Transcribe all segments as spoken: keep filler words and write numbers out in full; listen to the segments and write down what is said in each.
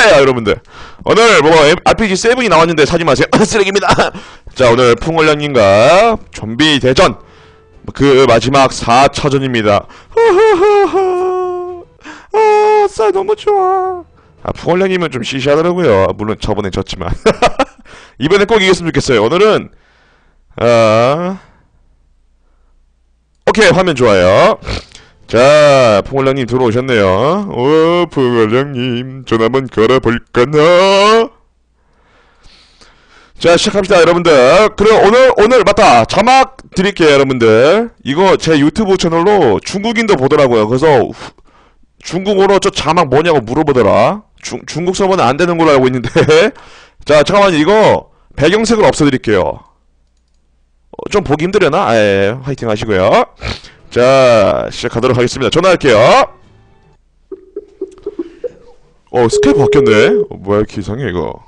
네 여러분들 오늘 뭐 알피지 세븐이 나왔는데 사지 마세요. 쓰레기입니다. 자 오늘 풍월량님과 좀비 대전 그 마지막 사 차전입니다. 아, 쌀 너무 좋아. 아, 풍월량님은 좀 시시하더라고요. 물론 저번에 졌지만 이번에 꼭 이겼으면 좋겠어요. 오늘은 아 오케이 화면 좋아요. 자 풍월량님 들어오셨네요. 오 풍월량님 전화 한번 걸어볼까나. 자 시작합시다 여러분들. 그래 오늘 오늘 맞다 자막 드릴게요 여러분들. 이거 제 유튜브 채널로 중국인도 보더라고요. 그래서 후, 중국어로 저 자막 뭐냐고 물어보더라. 중, 중국 서버는 안되는 걸로 알고 있는데 자 잠깐만요. 이거 배경색을 없애드릴게요. 어, 좀 보기 힘들려나? 아, 예, 화이팅 하시고요. 자 시작하도록 하겠습니다. 전화할게요. 어 스카이프 바뀌었네. 어, 뭐야 이렇게 이상해 이거.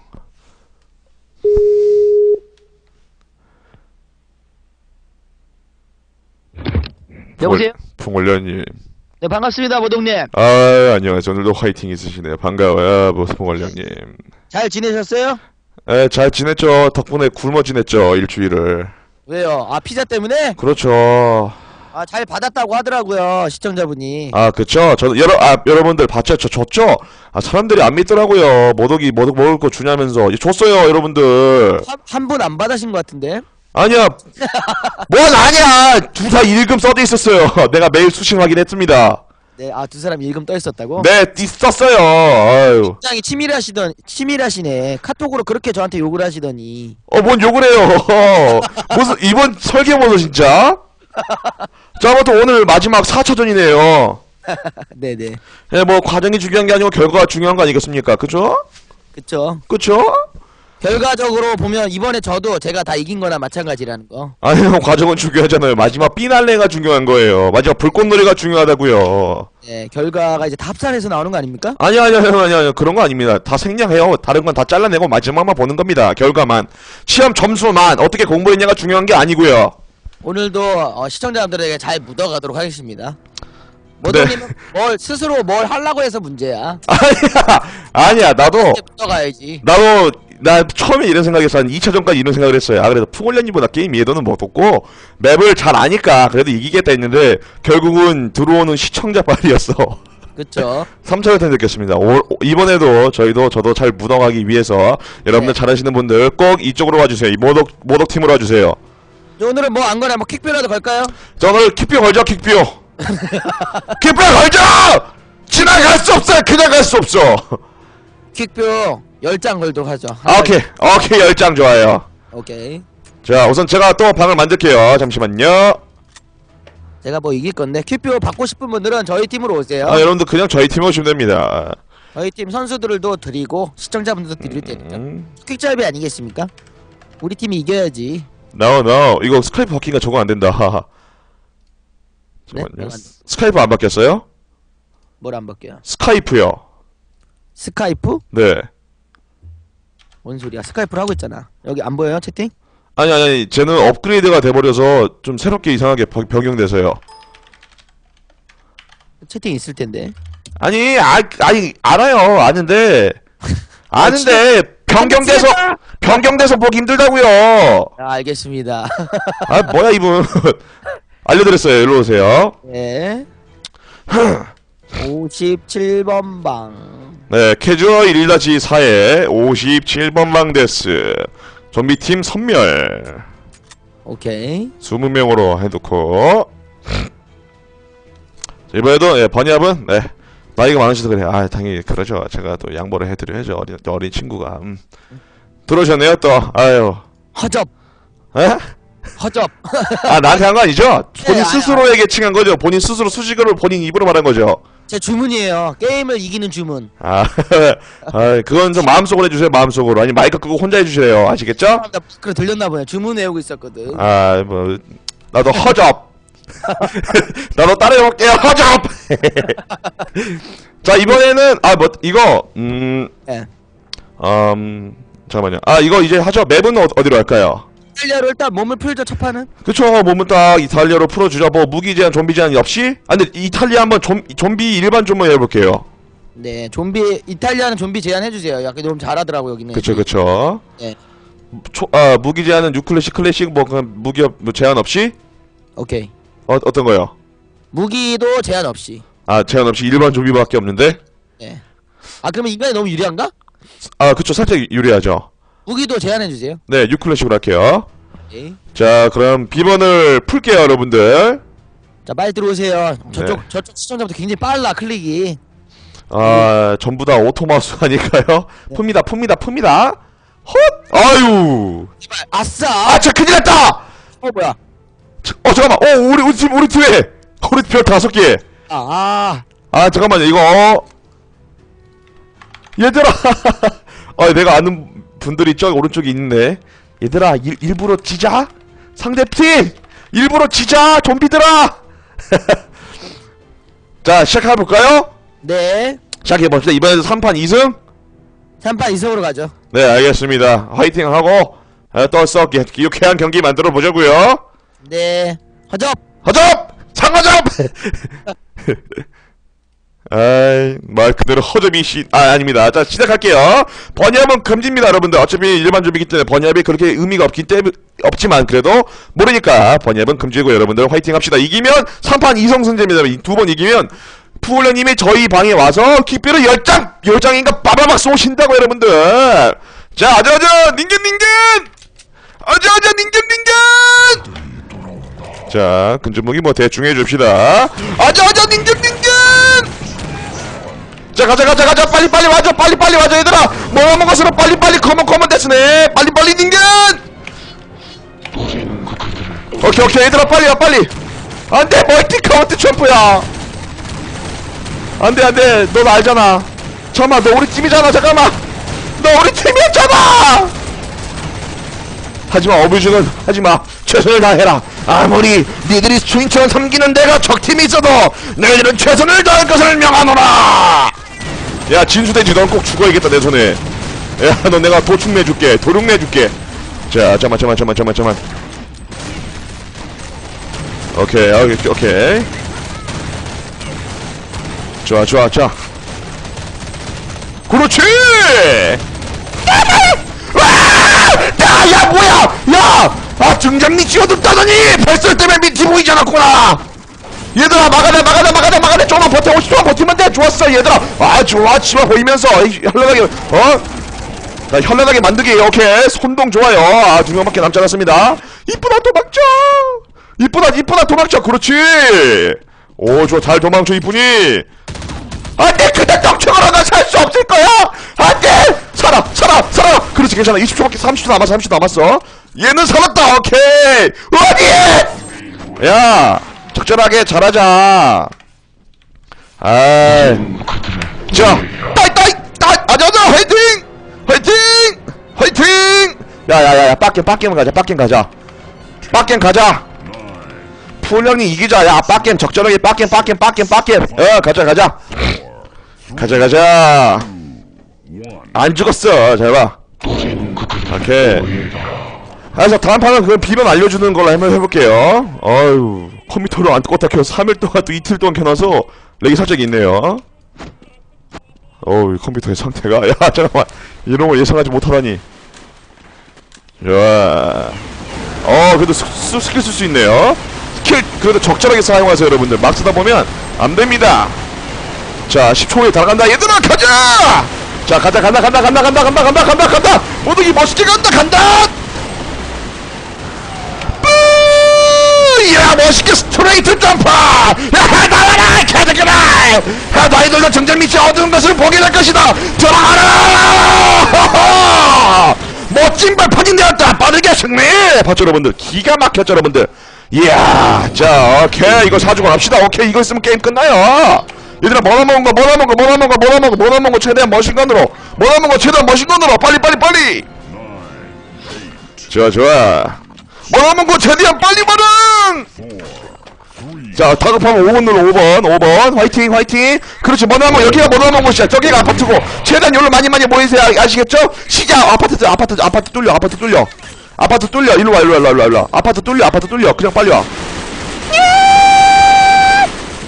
여보세요? 풍월련님. 네 반갑습니다 모동님. 아 안녕하세요. 오늘도 화이팅 있으시네요. 반가워요 뭐 풍월련님. 잘 지내셨어요? 에 잘 지냈죠. 덕분에 굶어 지냈죠 일주일을. 왜요? 아 피자 때문에? 그렇죠. 아 잘 받았다고 하더라고요 시청자분이. 아 그쵸. 저도 여러 아 여러분들 봤죠? 저 줬죠? 아 사람들이 안 믿더라고요. 모독이 모독 먹을 거 주냐면서 줬어요 여러분들. 한 분 안 받으신 것 같은데? 아니야. 뭔 아니야. 두사 일금 써져 있었어요. 내가 매일 수신 확인했습니다. 네, 아 두 사람 일금 떠 있었다고? 네, 썼어요. 아유. 굉장히 치밀하시던 치밀하시네. 카톡으로 그렇게 저한테 욕을 하시더니. 어, 뭔 욕을 해요. 무슨 이번 설계모노 진짜? 자, 아무튼 오늘 마지막 사 차전이네요. 네네. 예, 뭐 과정이 중요한 게 아니고 결과가 중요한 거 아니겠습니까? 그죠? 그쵸. 그쵸? 결과적으로 보면 이번에 저도 제가 다 이긴 거나 마찬가지라는 거. 아니요, 과정은 중요하잖아요. 마지막 피날레가 중요한 거예요. 마지막 불꽃놀이가 중요하다고요. 네, 결과가 이제 다 합산해서 나오는 거 아닙니까? 아니요, 아니요, 아니요, 아니요. 그런 거 아닙니다. 다 생략해요. 다른 건 다 잘라내고 마지막만 보는 겁니다. 결과만. 시험 점수만 어떻게 공부했냐가 중요한 게 아니고요. 오늘도 어, 시청자분들에게 잘 묻어가도록 하겠습니다. 네. 모동님은 뭘 스스로 뭘 하려고 해서 문제야. 아니야, 아니야. 나도 묻어가야지. 나도 나 처음에 이런 생각했어. 한 이 차전까지 이런 생각을 했어요. 아 그래도 풍월련님보다 게임 이해도는 못 얻고 맵을 잘 아니까 그래도 이기겠다 했는데 결국은 들어오는 시청자 빨이었어. 그쵸. 삼 차전 느꼈습니다. 오, 이번에도 저희도 저도 잘 묻어가기 위해서 여러분들 네. 잘하시는 분들 꼭 이쪽으로 와주세요. 이 모독 모독 팀으로 와주세요. 오늘은 뭐 안 거나 뭐 킥뷰라도 걸까요? 저 오늘 킥뷰 걸죠 킥뷰. 킥뷰 걸죠. 지나갈 수 없어요. 그냥 갈 수 없어. 킥뷰 열 장 걸도록 하죠. 아, 오케이 오케이 열 장 좋아요. 오케이. 자 우선 제가 또 방을 만들게요. 잠시만요. 제가 뭐 이길 건데 킥뷰 받고 싶은 분들은 저희 팀으로 오세요. 아 여러분들 그냥 저희 팀 오시면 됩니다. 저희 팀 선수들도 드리고 시청자분들도 드릴 테니까. 음. 퀵잡이 아니겠습니까? 우리 팀이 이겨야지. No no 이거 스카이프 바뀌니까 저거 안된다. 네? 잠깐만요. 스카이프 안 바뀌었어요? 뭘 안 바뀌어요? 스카이프요. 스카이프? 네. 뭔 소리야? 스카이프를 하고 있잖아. 여기 안 보여요 채팅? 아니 아니 아니 쟤는 업그레이드가 돼버려서 좀 새롭게 이상하게 버, 변경돼서요. 채팅 있을 텐데. 아니 아, 아니 알아요. 아는데 아는데 변경돼서 변경돼서 보기 힘들다고요. 아, 알겠습니다. 아 뭐야 이분. 알려드렸어요. 일로 오세요. 네. 오십칠 번 방. 네, 캐주얼 일 사에 오십칠 번 방 데스. 좀비팀 선멸. 오케이. 이십 명으로 해놓고. 이번에도 예, 버니압은 네, 나이가 많으셔서 그래. 아 당연히 그러죠. 제가 또 양보를 해드려야죠. 어린, 어린 친구가. 음. 들어오셨네요 또. 아유. 허접. 에? 허접. 아 나한테 한 거 아니죠? 본인 네, 스스로에게 칭한 거죠. 본인 스스로 수식어를 본인 입으로 말한 거죠. 제 주문이에요. 게임을 이기는 주문. 아, 아 그건 좀 마음속으로 해주세요. 마음속으로. 아니 마이크 끄고 혼자 해주세요. 아시겠죠? 나 그래 들렸나 보네. 주문 외우고 있었거든. 아 뭐 나도 허접. 나도 따라해볼게요. 허접. 자 이번에는 아 뭐 이거 음, 예. 음 잠깐만요. 아 이거 이제 하죠. 맵은 어, 어디로 할까요? 이탈리아로 일단 몸을 풀죠 첫 판은. 그쵸. 몸은 딱 이탈리아로 풀어주자. 뭐 무기 제한 좀비 제한 없이. 아 근데 이탈리아 한번 좀, 좀비 일반 좀만 해볼게요. 네, 좀비 이탈리아는 좀비 제한해주세요. 약간 너무 잘하더라고 여기는. 그쵸 그쵸. 네, 초, 아 무기 제한은 뉴클래식 클래식 뭐 그냥 무기 없- 뭐 제한 없이 오케이. 어 어떤 거요? 무기도 제한 없이. 아 제한 없이 일반 좀비밖에 없는데? 네. 아 그러면 인간이 너무 유리한가? 아 그쵸 살짝 유리하죠. 무기도 제한해주세요. 네 뉴클래식으로 할게요. 오케이. 자 그럼 비번을 풀게요 여러분들. 자 빨리 들어오세요. 저쪽 네. 저쪽 시청자부터 굉장히 빨라 클릭이. 아 전부 다 오토마우스 아닐까요? 네. 풉니다 풉니다 풉니다. 헛! 아유. 이발, 아싸. 아, 저 큰일 났다! 어 뭐야? 저, 어, 잠깐만. 어, 우리, 우리 팀, 우리 팀에! 우리 별 다섯 개! 아, 아. 아, 잠깐만요, 이거, 어. 얘들아! 아, 내가 아는 분들이 저 오른쪽에 있네. 얘들아, 일, 일부러 지자? 상대팀! 일부러 지자! 좀비들아! 자, 시작해볼까요? 네. 시작해봅시다. 이번에도 삼 판 이 승? 삼 판 이 승으로 가죠. 네, 알겠습니다. 화이팅 하고, 아, 또 썩게 유쾌한 경기 만들어 보자고요. 네. 허접. 허접! 상허접! 아이, 말 그대로 허접이 시, 아, 아닙니다. 자, 시작할게요. 번역은 금지입니다, 여러분들. 어차피 일반 좀비기 때문에 번역이 그렇게 의미가 없기 때문에, 없지만, 그래도, 모르니까, 번역은 금지고, 여러분들 화이팅 합시다. 이기면, 삼 판 이 성 승제입니다. 두 번 이기면, 푸울러님이 저희 방에 와서, 킥비를 열 장! 열 장인가 빠바박 쏘신다고, 여러분들. 자, 아자아자! 닌겐, 닌겐! 아자아자, 닌겐, 닌겐! 자, 근접무기 뭐 대충 해줍시다. 아자아자 닌겐 닌겐! 자 가자 가자 가자 빨리 빨리 와줘 빨리 빨리 와줘 얘들아 먹어먹은 것으로 빨리 빨리 커먼 커먼 됐으네 빨리 빨리 닌겐! 오케이 오케이 얘들아 빨리 와 빨리 안돼 멀티 카운트 점프야 안돼 안돼 넌 알잖아 잠깐만 너 우리 팀이잖아 잠깐만 너 우리 팀이었잖아 하지마 어뷰즈는 하지마 최선을 다해라 아무리 니들이 스윙처럼 삼기는 내가 적팀이 있어도 너희들은 최선을 다할 것을 명하노라 야 진수돼지 넌 꼭 죽어야겠다 내 손에 야 너 내가 도축 내줄게 도륙 내줄게 자 잠만 잠만 잠만 잠만 잠만 오케이 오케이 오케이 좋아 좋아 좋아 그렇지 야, 야, 뭐야! 야! 아, 등장미 쥐어듣다더니 뱃살 때문에 밑이 보이지 않았구나! 얘들아, 막아내, 막아내, 막아내, 막아내! 조금만 버텨, 오십 초만 버티면 돼! 좋았어, 얘들아! 아, 좋아, 치마 보이면서, 에이, 현란하게, 어? 나 현란하게 만들기, 오케이. 손동 좋아요. 아, 두 명밖에 남지 않았습니다. 이쁘다, 도망쳐! 이쁘다, 이쁘다, 도망쳐! 그렇지! 오, 좋아, 잘 도망쳐, 이쁘니! 안 돼! 그냥 떡쳐가라! 나 살 수 없을 거야! 안 돼! 살아! 살아! 살아! 그렇지, 괜찮아. 이십 초밖에, 삼십 초 남았어, 삼십 초 남았어. 얘는 살았다! 오케이! 어디! 야! 적절하게 잘하자. 아이. 자! 따이, 따이! 따이! 아자아자! 화이팅! 화이팅! 화이팅! 야, 야, 야, 야, 빡겜, 빡겜 가자, 빡겜 가자. 빡겜 가자! 풀령님 이기자. 야, 빡겜 적절하게 빡겜, 빡겜, 빡겜, 빡겜. 어, 가자, 가자. 가자 가자 안 죽었어 잘봐 오케이 그래서 다음 판은 그 비번 알려주는 걸로 한번 해볼게요 어휴 컴퓨터로 안 껐다 켜서 삼 일 동안 또 이틀 동안 켜놔서 렉이 살짝 있네요 어우 컴퓨터의 상태가 야 잠깐만 이런거 예상하지 못하다니 좋아 어 그래도 스, 스, 스킬 쓸 수 있네요 스킬 그래도 적절하게 사용하세요 여러분들 막 쓰다보면 안됩니다 자, 십 초 후에 달아간다. 얘들아, 가자! 자, 가자, 간다, 간다, 간다, 간다, 간다, 간다, 간다, 간다! 모두기 멋있게 간다, 간다! 뿌! 야, 멋있게 스트레이트 점프! 야, 나와라! 개새끼라! 야, 너희들도 정전 밑에 어두운 것을 보게 될 것이다! 들어가라! 멋진 발판이 되었다! 빠르게 승리! 봤죠, 여러분들? 기가 막혔죠, 여러분들? 이야, 자, 오케이. 이거 사주고 갑시다. 오케이, 이거 있으면 게임 끝나요! 얘들아 뭐나 먹은 거 뭐나 먹은 거 뭐나 먹은 거 뭐나 먹은 거 뭐나 먹은 거 최대한 머신건으로 뭐나 먹은 거 최대한 머신건으로 빨리 빨리 빨리 좋아 좋아 뭐나 먹은 거 최대한 빨리 반응 자 다급하면 오 번 눌러 오 번 오 번 화이팅 화이팅 그렇지 뭐나 먹은 여기가 뭐나 먹은 곳이야 저기가 아파트고 최대한 여기로 많이 많이 모이세요 아시겠죠? 시작 아파트 아파트 아파트 뚫려 아파트 뚫려 아파트 뚫려 일로와 일로와 일로와 일로와 아파트 뚫려 아파트 뚫려 그냥 빨리 와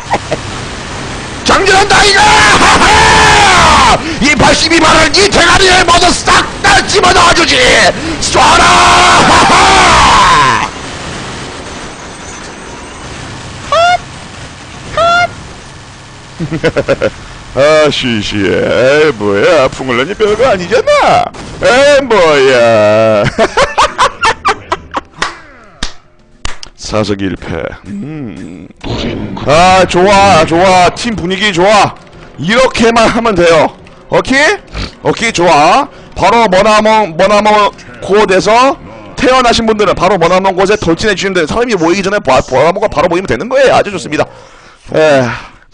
장전한다 이거! 하하! 이 팔십이만을 이 대가리에 모두 싹 다 집어넣어주지! 쏴라! 하하! 아 시시해. 에이 뭐야, 풍을러니 별거 아니잖아. 에이 뭐야. 사석 일 패. 음. 아 좋아 좋아, 팀 분위기 좋아. 이렇게만 하면 돼요. 오케이? 오케이 좋아. 바로 머나먼 머나먼 곳에서 태어나신 분들은 바로 머나먼 곳에 돌진해 주시면 돼요. 사람이 모이기 전에 머나먼가 바로 모이면 되는 거예요. 아주 좋습니다. 에.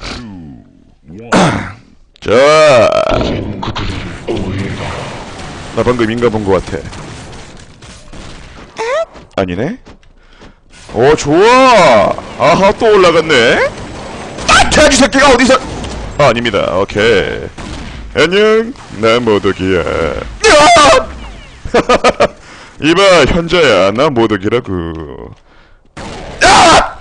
자, 나 방금 인가 본 것 같아. 아니네. 오 좋아. 아하 또 올라갔네. 아 돼지 새끼가 어디서? 아, 아닙니다. 오케이. 안녕. 나 모독이야. 이봐 현자야, 나 모독이라고. 야!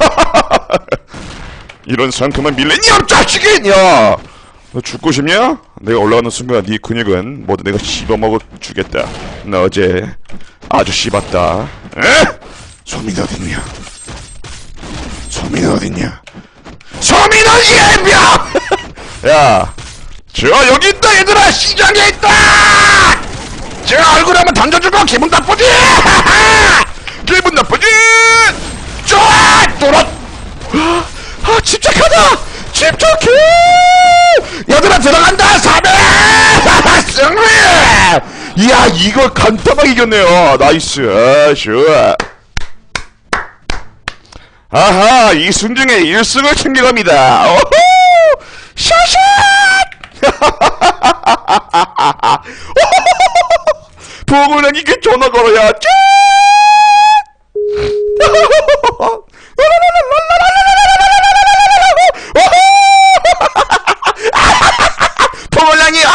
이런 상큼한 밀레니엄 자식이! 야! 너 죽고 싶냐? 내가 올라가는 순간 네 근육은 모두 내가 씹어먹어 주겠다. 나 어제 아주 씹었다. 에? 소민이 어딨냐? 소민이 어딨냐? 소민이 예병! 야! 저 여기 있다 얘들아! 시장에 있다! 저 얼굴 한번 던져주고 기분 나쁘지? 기분 나쁘지? 좋아! 뚫어! 아 침착하다! 침착해! 얘들아 들어간다! 삼 회! 승리! 이야 이거 간단하게 이겼네요. 나이스. 아 좋아. 아하 이순중의 일 승을 챙겨갑니다. 오호! 샤샷! 보글랭이게 전화 걸어야 짠! 포골량이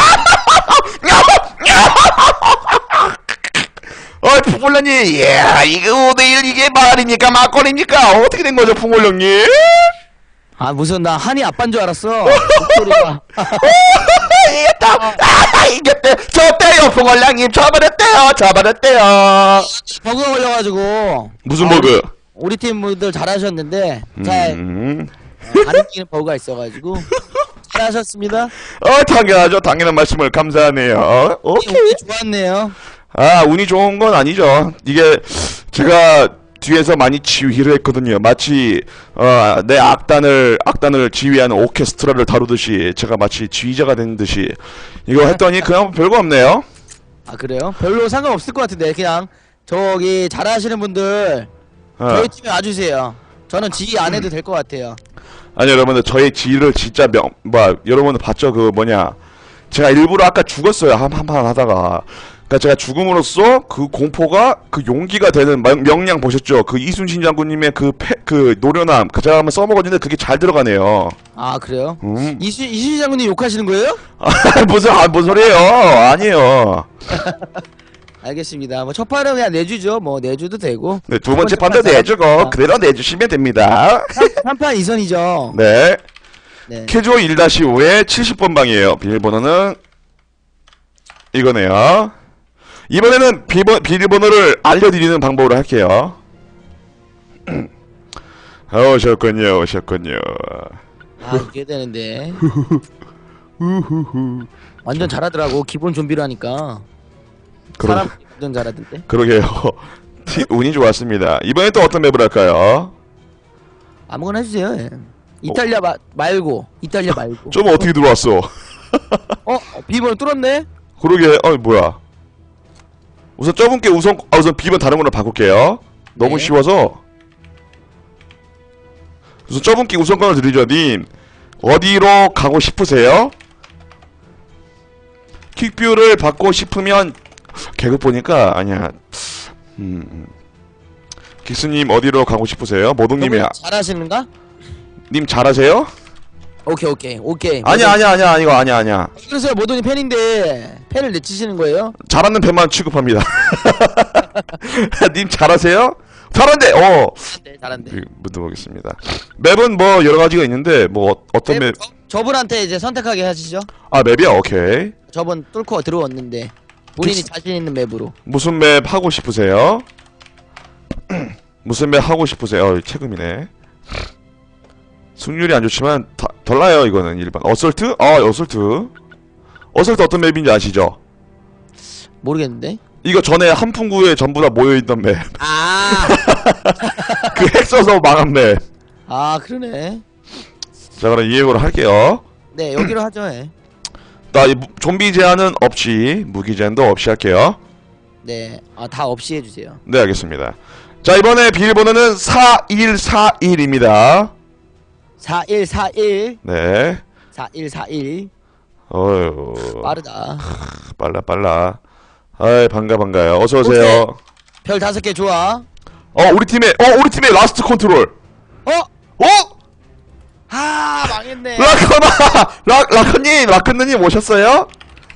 어이 포골량이 야 이거 오대일 이게 말입니까 막걸리입니까? 어떻게 된 거죠 포골량님? 아 무슨 나 한이 아빠인 줄 알았어. 목소리가. 이겼다. 아 이겼대. 졌대요 포골량님. 져버렸대요. 져버렸대요. 버그가 걸려가지고. 무슨 아, 버그? 우리 팀분들 잘하셨는데 잘 음. 안 웃기는 버그가 있어가지고 잘하셨습니다. 어 당연하죠. 당연한 말씀을 감사하네요. 어? 오케이. 운이 좋았네요. 아 운이 좋은 건 아니죠. 이게 제가 뒤에서 많이 지휘를 했거든요. 마치 어, 내 악단을 악단을 지휘하는 오케스트라를 다루듯이 제가 마치 지휘자가 된 듯이 이거 했더니 그냥 별거 없네요. 아 그래요? 별로 상관없을 것 같은데 그냥 저기 잘하시는 분들 어. 저희 팀에 와주세요. 저는 지휘 안 해도 될 것 같아요. 아니 여러분들 저의 지휘를 진짜 명, 뭐 여러분들 봤죠? 그 뭐냐 제가 일부러 아까 죽었어요. 한 한 판 하다가. 그러니까 제가 죽음으로써 그 공포가 그 용기가 되는 명, 명량 보셨죠? 그 이순신 장군님의 그 패, 그 노련함 그 제가 한번 써먹었는데 그게 잘 들어가네요. 아 그래요? 음. 이수 이수지 장군님 욕하시는 거예요? 아, 무슨 아, 뭔 소리예요? 아니에요. 알겠습니다. 뭐 첫 판은 그냥 내주죠. 뭐 내줘도 되고. 네, 두 번째 첫 판도 판 내주고 싸움. 그대로 내주시면 됩니다. 삼 판 이 선이죠. 네. 네. 캐주얼 일 오의 칠십 번 방이에요. 비밀번호는 이거네요. 이번에는 비번, 비밀번호를 알려드리는 방법으로 할게요. 아, 오셨군요, 오셨군요. 아 이게 되는데. 완전 잘하더라고. 기본 좀비로 하니까. 그러, 사람 완전 잘하던데. 그러게요. 티, 운이 좋았습니다. 이번에 또 어떤 맵을 할까요? 아무거나 해주세요. 예. 이탈리아 마, 말고 이탈리아 말고. 좀 어떻게 들어왔어? 어 비번 뚫었네. 그러게, 어, 뭐야. 우선 저분께 우선, 아, 우선 비번 다른 걸로 바꿀게요. 너무 네. 쉬워서. 우선 저분께 우선권을 드리죠, 님. 어디로 가고 싶으세요? 킥뷰를 받고 싶으면, 계급 보니까, 아니야. 음. 긱스님 어디로 가고 싶으세요? 모동님이, 저분 잘하시는가? 님 잘하세요? 오케이 오케이 오케이. 아니야, 아니야, 아니야, 아니고, 아니야, 아니야. 그래서 모돈이 팬인데 팬을 내치시는 거예요? 잘하는 편만 취급합니다. 님 잘하세요? 잘한대. 어. 잘한대 잘한대. 묻어보겠습니다. 맵은 뭐 여러 가지가 있는데 뭐 어, 어떤 맵? 저, 저분한테 이제 선택하게 하시죠. 아 맵이야. 오케이. 저분 뚫고 들어왔는데 본인이 픽스- 자신 있는 맵으로. 무슨 맵 하고 싶으세요? 무슨 맵 하고 싶으세요? 어, 최금이네. 승률이 안 좋지만 다, 덜 나요 이거는 일반. 어설트? 아 어설트. 어설트 어떤 맵인지 아시죠? 모르겠는데. 이거 전에 한풍구에 전부 다 모여있던 맵. 아, 그 핵 써서 망한 맵. 아 그러네. 자 그럼 이해고를 할게요. 네 여기로 하죠. 예. 나 이 좀비 제한은 없이 무기 제한도 없이 할게요. 네, 아 다 없이 해주세요. 네 알겠습니다. 자 이번에 비밀번호는 사일사일입니다. 사일사일 네. 사일사일. 어휴 빠르다. 빨라 빨라. 아이 반가 반가요. 어서 오세요. 별 다섯 개 좋아. 어 우리 팀의 어 우리 팀의 라스트 컨트롤. 어? 어? 아 망했네. 라커나 라 라커님 라커님 오셨어요?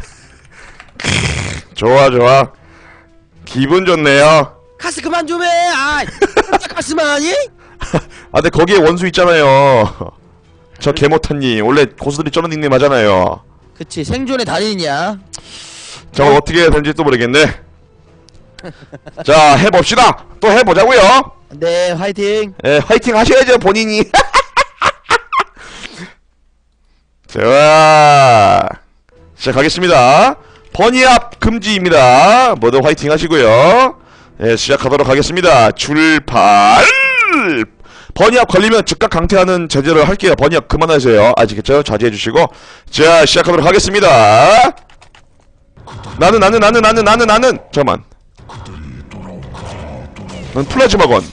좋아 좋아. 기분 좋네요. 카스 그만 좀 해. 아, 카스만 하니? 아 근데 거기에 원수 있잖아요. 저 개모타님 원래 고수들이 쩌는 닉네임 하잖아요. 그치 생존의 달인이야. 저 어떻게 해야 되는지 또 모르겠네. 자 해봅시다. 또 해보자고요. 네 화이팅. 예, 화이팅 하셔야죠 본인이. 자 시작하겠습니다. 번이압 금지입니다. 모두 화이팅 하시고요. 예, 시작하도록 하겠습니다. 출발. 번이압 걸리면 즉각 강퇴하는 제재를 할게요. 번이압 그만하세요. 아시겠죠? 자제해주시고 자 시작하도록 하겠습니다. 나는 나는 나는 나는 나는 나는 잠깐만. 난 플라즈마건.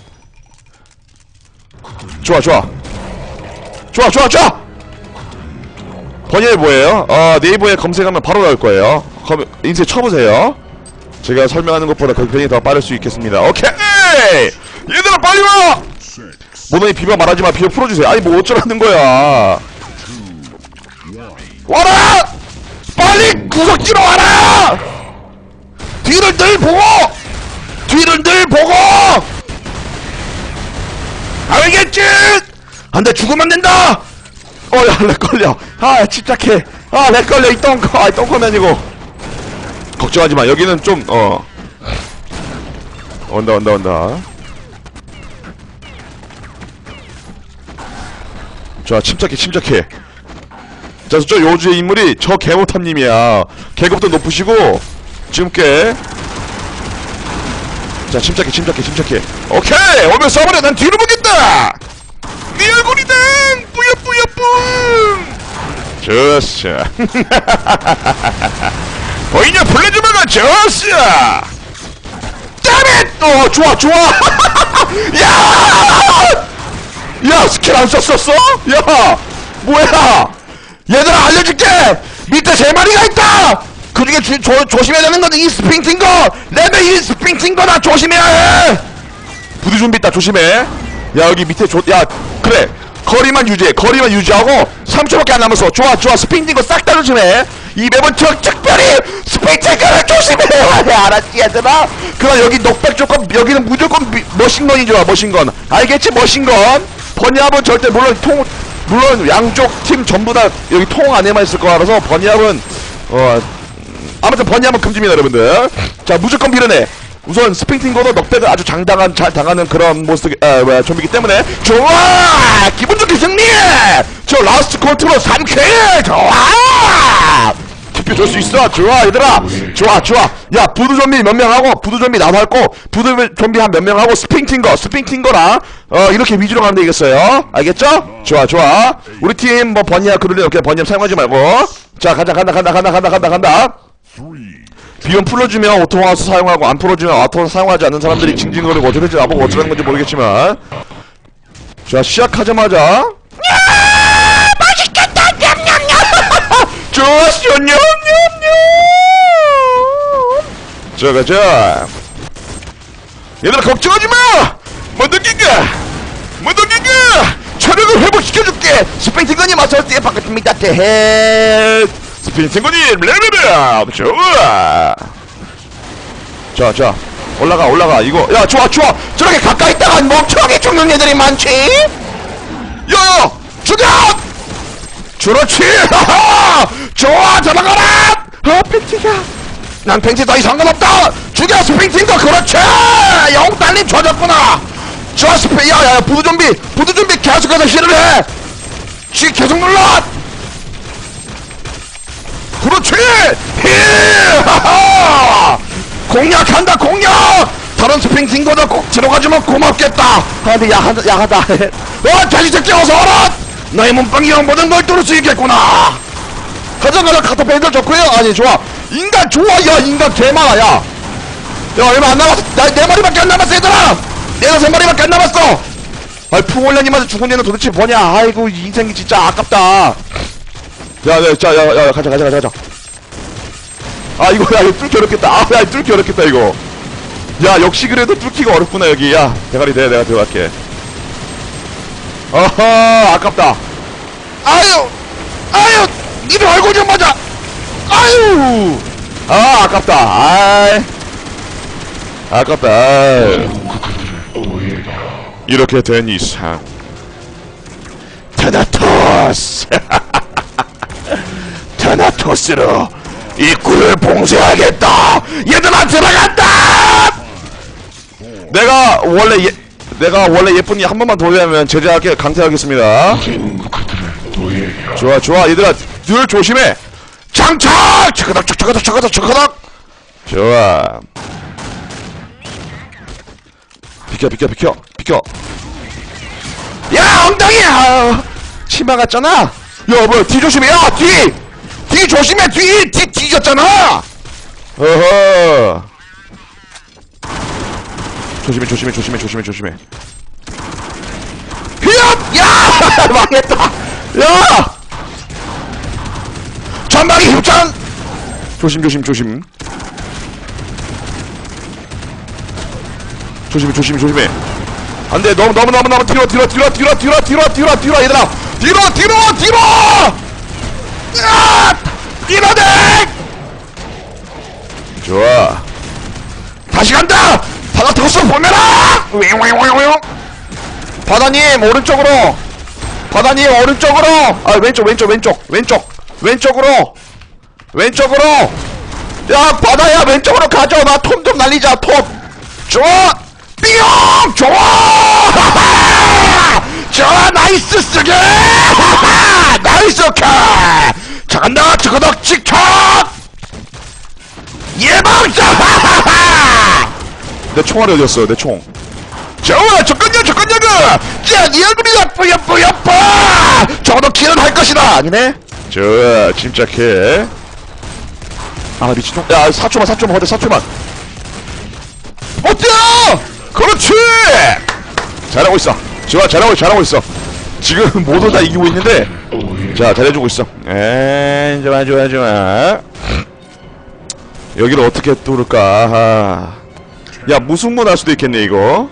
좋아 좋아 좋아 좋아 좋아. 번역이 뭐예요? 어 네이버에 검색하면 바로 나올 거예요. 검, 인쇄 쳐보세요. 제가 설명하는 것보다 그 편이 더 빠를 수 있겠습니다. 오케이! 얘들아 빨리 와! 모노이 비벼 말하지마. 비벼 풀어주세요. 아니 뭐 어쩌라는 거야. 와라! 빨리 구석지로 와라! 뒤를 늘 보고! 뒤를 늘 보고! 알겠지? 안돼 죽으면 안 된다! 어야 렉 걸려. 아 침착해. 아 렉 걸려 이 똥커. 아 똥커는 아니고. 걱정하지마. 여기는 좀 어. 온다 온다 온다. 자 침착해 침착해. 자 저 요주의 인물이 저 개모탐님이야. 계급도 높으시고 지금 꽤. 자 침착해 침착해 침착해. 오케이 오면 써버려. 난 뒤로 보겠다. 네 얼굴이다. 뿌여뿌여뿌. 좋았어. 보이냐 플래즈마가 좋았어. 땀잇. 어 좋아 좋아. 야! 야 스킬 안 썼었어? 야 뭐야? 얘들아 알려줄게. 밑에 세 마리가 있다. 그 중에 조, 조심해야 되는 건 이 스핑팅거. 레벨 이 스핑팅거다. 조심해야 해. 부두 좀비 있다. 조심해. 야 여기 밑에 조, 야 그래 거리만 유지해. 거리만 유지하고 삼 초밖에 안 남았어. 좋아 좋아. 스핑팅거 싹 다 조심해. 이 맵은 특, 특별히 스핑팅거를 조심해. 알았지 얘들아? 그럼 여기 녹백 조건 여기는 무조건 미, 머신건이 좋아. 머신건 알겠지? 머신건. 번이압은 절대 물론 통 물론 양쪽 팀 전부 다 여기 통 안에만 있을 거라서 번이압은 어 아무튼 번이압은 금지입니다 여러분들. 자 무조건 밀어내. 우선 스프링팅거도 넉백을 아주 장당한 잘 당하는 그런 모습 아 뭐야 좀비기 때문에 좋아 기분 좋게 승리. 저 라스트 컨트롤 삼 킬 좋아. 투표 줄 수 있어. 좋아 얘들아 좋아 좋아. 야 부두 좀비 몇 명 하고 부두 좀비 나도 할거 부두 좀비 한 몇 명 하고 스프링팅거 스프링팅거랑 어 이렇게 위주로 가면 되겠어요. 알겠죠? 좋아 좋아. 우리 팀 뭐 번이야 그럴래 이렇게 번이야 사용하지 말고. 자 가자 간다 간다 간다 간다 간다 간다. 비용 풀어주면 오토마우스 사용하고 안 풀어주면 아토 사용하지 않는 사람들이 징징거리고 어쩌는지 나보고 어쩌라는 건지 모르겠지만 자 시작하자마자 야 맛있겠다 냠냠냠. 좋았어 냠냠냠. 자 가자. 얘들아 걱정하지마. 못 넘긴가 못 넘긴가. 체력을 회복시켜줄게. 스프링팅건이 맞설 때 바꿔줍니다. 대해 스프링팅건이 레벨업 좋아. 자자 올라가 올라가 이거 야 좋아 좋아 저렇게 가까이 있다가 멍청하게 죽는 애들이 많지. 야야 죽여. 그렇지. 하하 좋아 잡아가라. 아 팬티가 난 팬티 더 이상 상관없다. 죽여 스프링팀거. 그렇지. 영웅 딸님 좋아졌구나. 저 스페 야야야 부두좀비 부두좀비 계속해서 힐을 해. 힐 계속 눌러. 그렇지. 힐. 하하 공략한다 공략. 다른 스프링팀거도 꼭 들어가주면 고맙겠다. 아 근데 야하다 야하다. 어 돼지 새끼 어서 와라. 너의 몸빵이랑 모든 걸 뚫을 수 있겠구나. 가자 가자 카토페이들 좋고요. 아니 좋아 인간 좋아. 야 인간 개많아. 야 야 얼마 안 남았어. 나 네 마리밖에 안 남았어 얘들아. 네다섯 마리밖에 안 남았어. 아이 풍월량님한테 죽은 얘는 도대체 뭐냐. 아이고 인생이 진짜 아깝다. 야야 자 야 야 가자 가자 가자 가자. 아 이거 야 이거 뚫기 어렵겠다. 아 야 뚫기 어렵겠다 이거. 야 역시 그래도 뚫기가 어렵구나 여기. 야 대가리 대 내가 들어갈게. 어허 아깝다. 아유 아유 니들 얼굴 좀 맞아. 아유 아 아깝다. 아이 아깝다. 아이. 이렇게 된 이상 타나토스 타나토스로 입구를 봉쇄하겠다. 얘들아 들어간다. 내가 원래 예, 내가 원래 예쁜이 한 번만 도전하면 제재하게 강퇴하겠습니다. 좋아 좋아 얘들아 늘 조심해. 장착 차가닥 차가닥 차가닥 차가닥. 좋아 비켜 비켜 비켜 비켜. 야 엉덩이야 치마 같잖아. 야 뭐야 뒤 조심해. 야 뒤! 뒤 조심해. 뒤! 뒤 뒤졌잖아. 어허 조심해 조심해 조심해 조심해 조심해. 휘업! 야 망했다. 야 전방이 협찬. 조심 조심 조심 조심해 조심해 조심해. 안돼 너무 너무 너무 너무 뒤로 뒤로 뒤로 뒤로 뒤로 뒤로 뒤로 뒤로 얘들아 뒤로 뒤로 뒤로. 야 뒤로대. 좋아 다시 간다. 타나토스 보내라. 바다님 오른쪽으로. 바다님 오른쪽으로. 아 왼쪽 왼쪽 왼쪽 왼쪽 왼쪽으로 왼쪽으로. 야 바다야 왼쪽으로 가져. 나 톰 좀 날리자 톰. 좋아 삐용 좋아. 좋아 나이스 쓰게. 나이스 오케이. 자 간다 치커덕 치커 예방자. 내 총알이 어디였어 내 총. 좋아 접근력 접근력. 자네 얼굴이 예뻐 예뻐 예뻐. 적어도 킬은 할 것이다. 아니네. 좋아 침착해. 아 미친놈. 야 사 초만 사 초만 허대 사 초만. 어때요? 그렇지. 잘하고 있어. 좋아 잘하고 잘하고 있어. 지금 모두 다 이기고 있는데 자 잘해주고 있어. 에이 좋아 좋아 좋아. 여기를 어떻게 뚫을까. 아. 야 무승부 날 수도 있겠네 이거.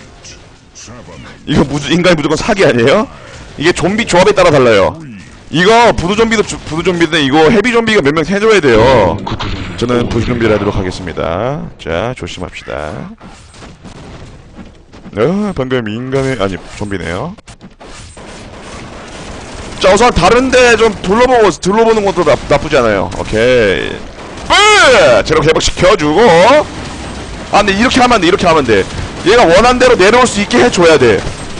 이거 무주, 인간이 무조건 사기 아니에요? 이게 좀비 조합에 따라 달라요. 이거 부두 좀비도 주, 부두 좀비인데 이거 헤비 좀비가 몇 명 해줘야 돼요. 저는 부두 좀비를 하도록 하겠습니다. 자 조심합시다. 어 방금 인간의 아니 좀비네요. 자 우선 다른데 좀 둘러보고 둘러보는 것도 나, 나쁘지 않아요. 오케이. 뿌! 체력 회복시켜주고. 아 근데 이렇게 하면 돼 이렇게 하면 돼. 얘가 원한 대로 내려올 수 있게 해줘야 돼.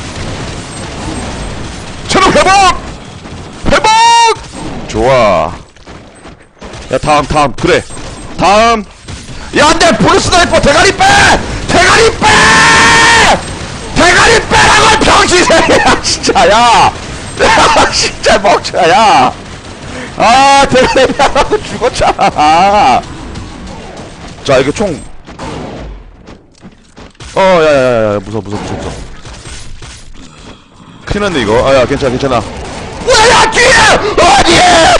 체력 회복! 회복! 좋아. 야 다음 다음 그래 다음. 야 안돼 보너스 나이퍼 대가리 빼! 대가리 빼! 대가리 빼라고 병신새야 진짜. 야 진짜 멍청아. 아 대가리 빼라고 죽었잖아. 자 이거 총. 어 야야야야 무서워 무서워 무서워 무서워. 큰일났네 이거. 아야 괜찮아 괜찮아. 뭐야 뒤에 어디.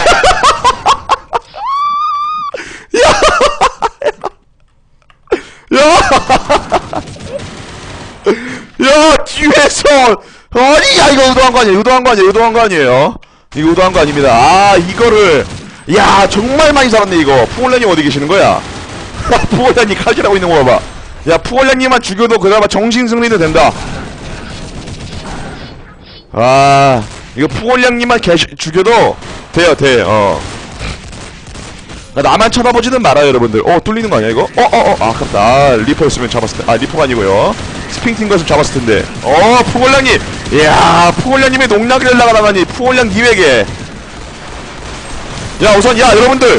야 뒤에서 아니 야 이거 의도한 거 아니에요 의도한 거 아니에요 의도한 거 아니에요 이거 의도한 거 아닙니다. 아 이거를 야 정말 많이 살았네 이거. 풍월랜님 어디 계시는 거야? 풍월랜님 칼질하고 있는 거 봐봐. 야 푸걸량님만 죽여도 그나마 정신승리도 된다. 아 이거 푸걸량님만 계시, 죽여도 돼요 돼. 어 나만 쳐다보지는 말아요 여러분들. 어 뚫리는 거 아니야 이거? 어어어 아, 아깝다. 아, 리퍼였으면 잡았을 텐데. 아 리퍼가 아니고요 스핑팅거였으면 잡았을 텐데. 어 푸걸량님 이야 푸걸량님의 농락을 날아가다니. 푸걸량 님에게 야 우선 야 여러분들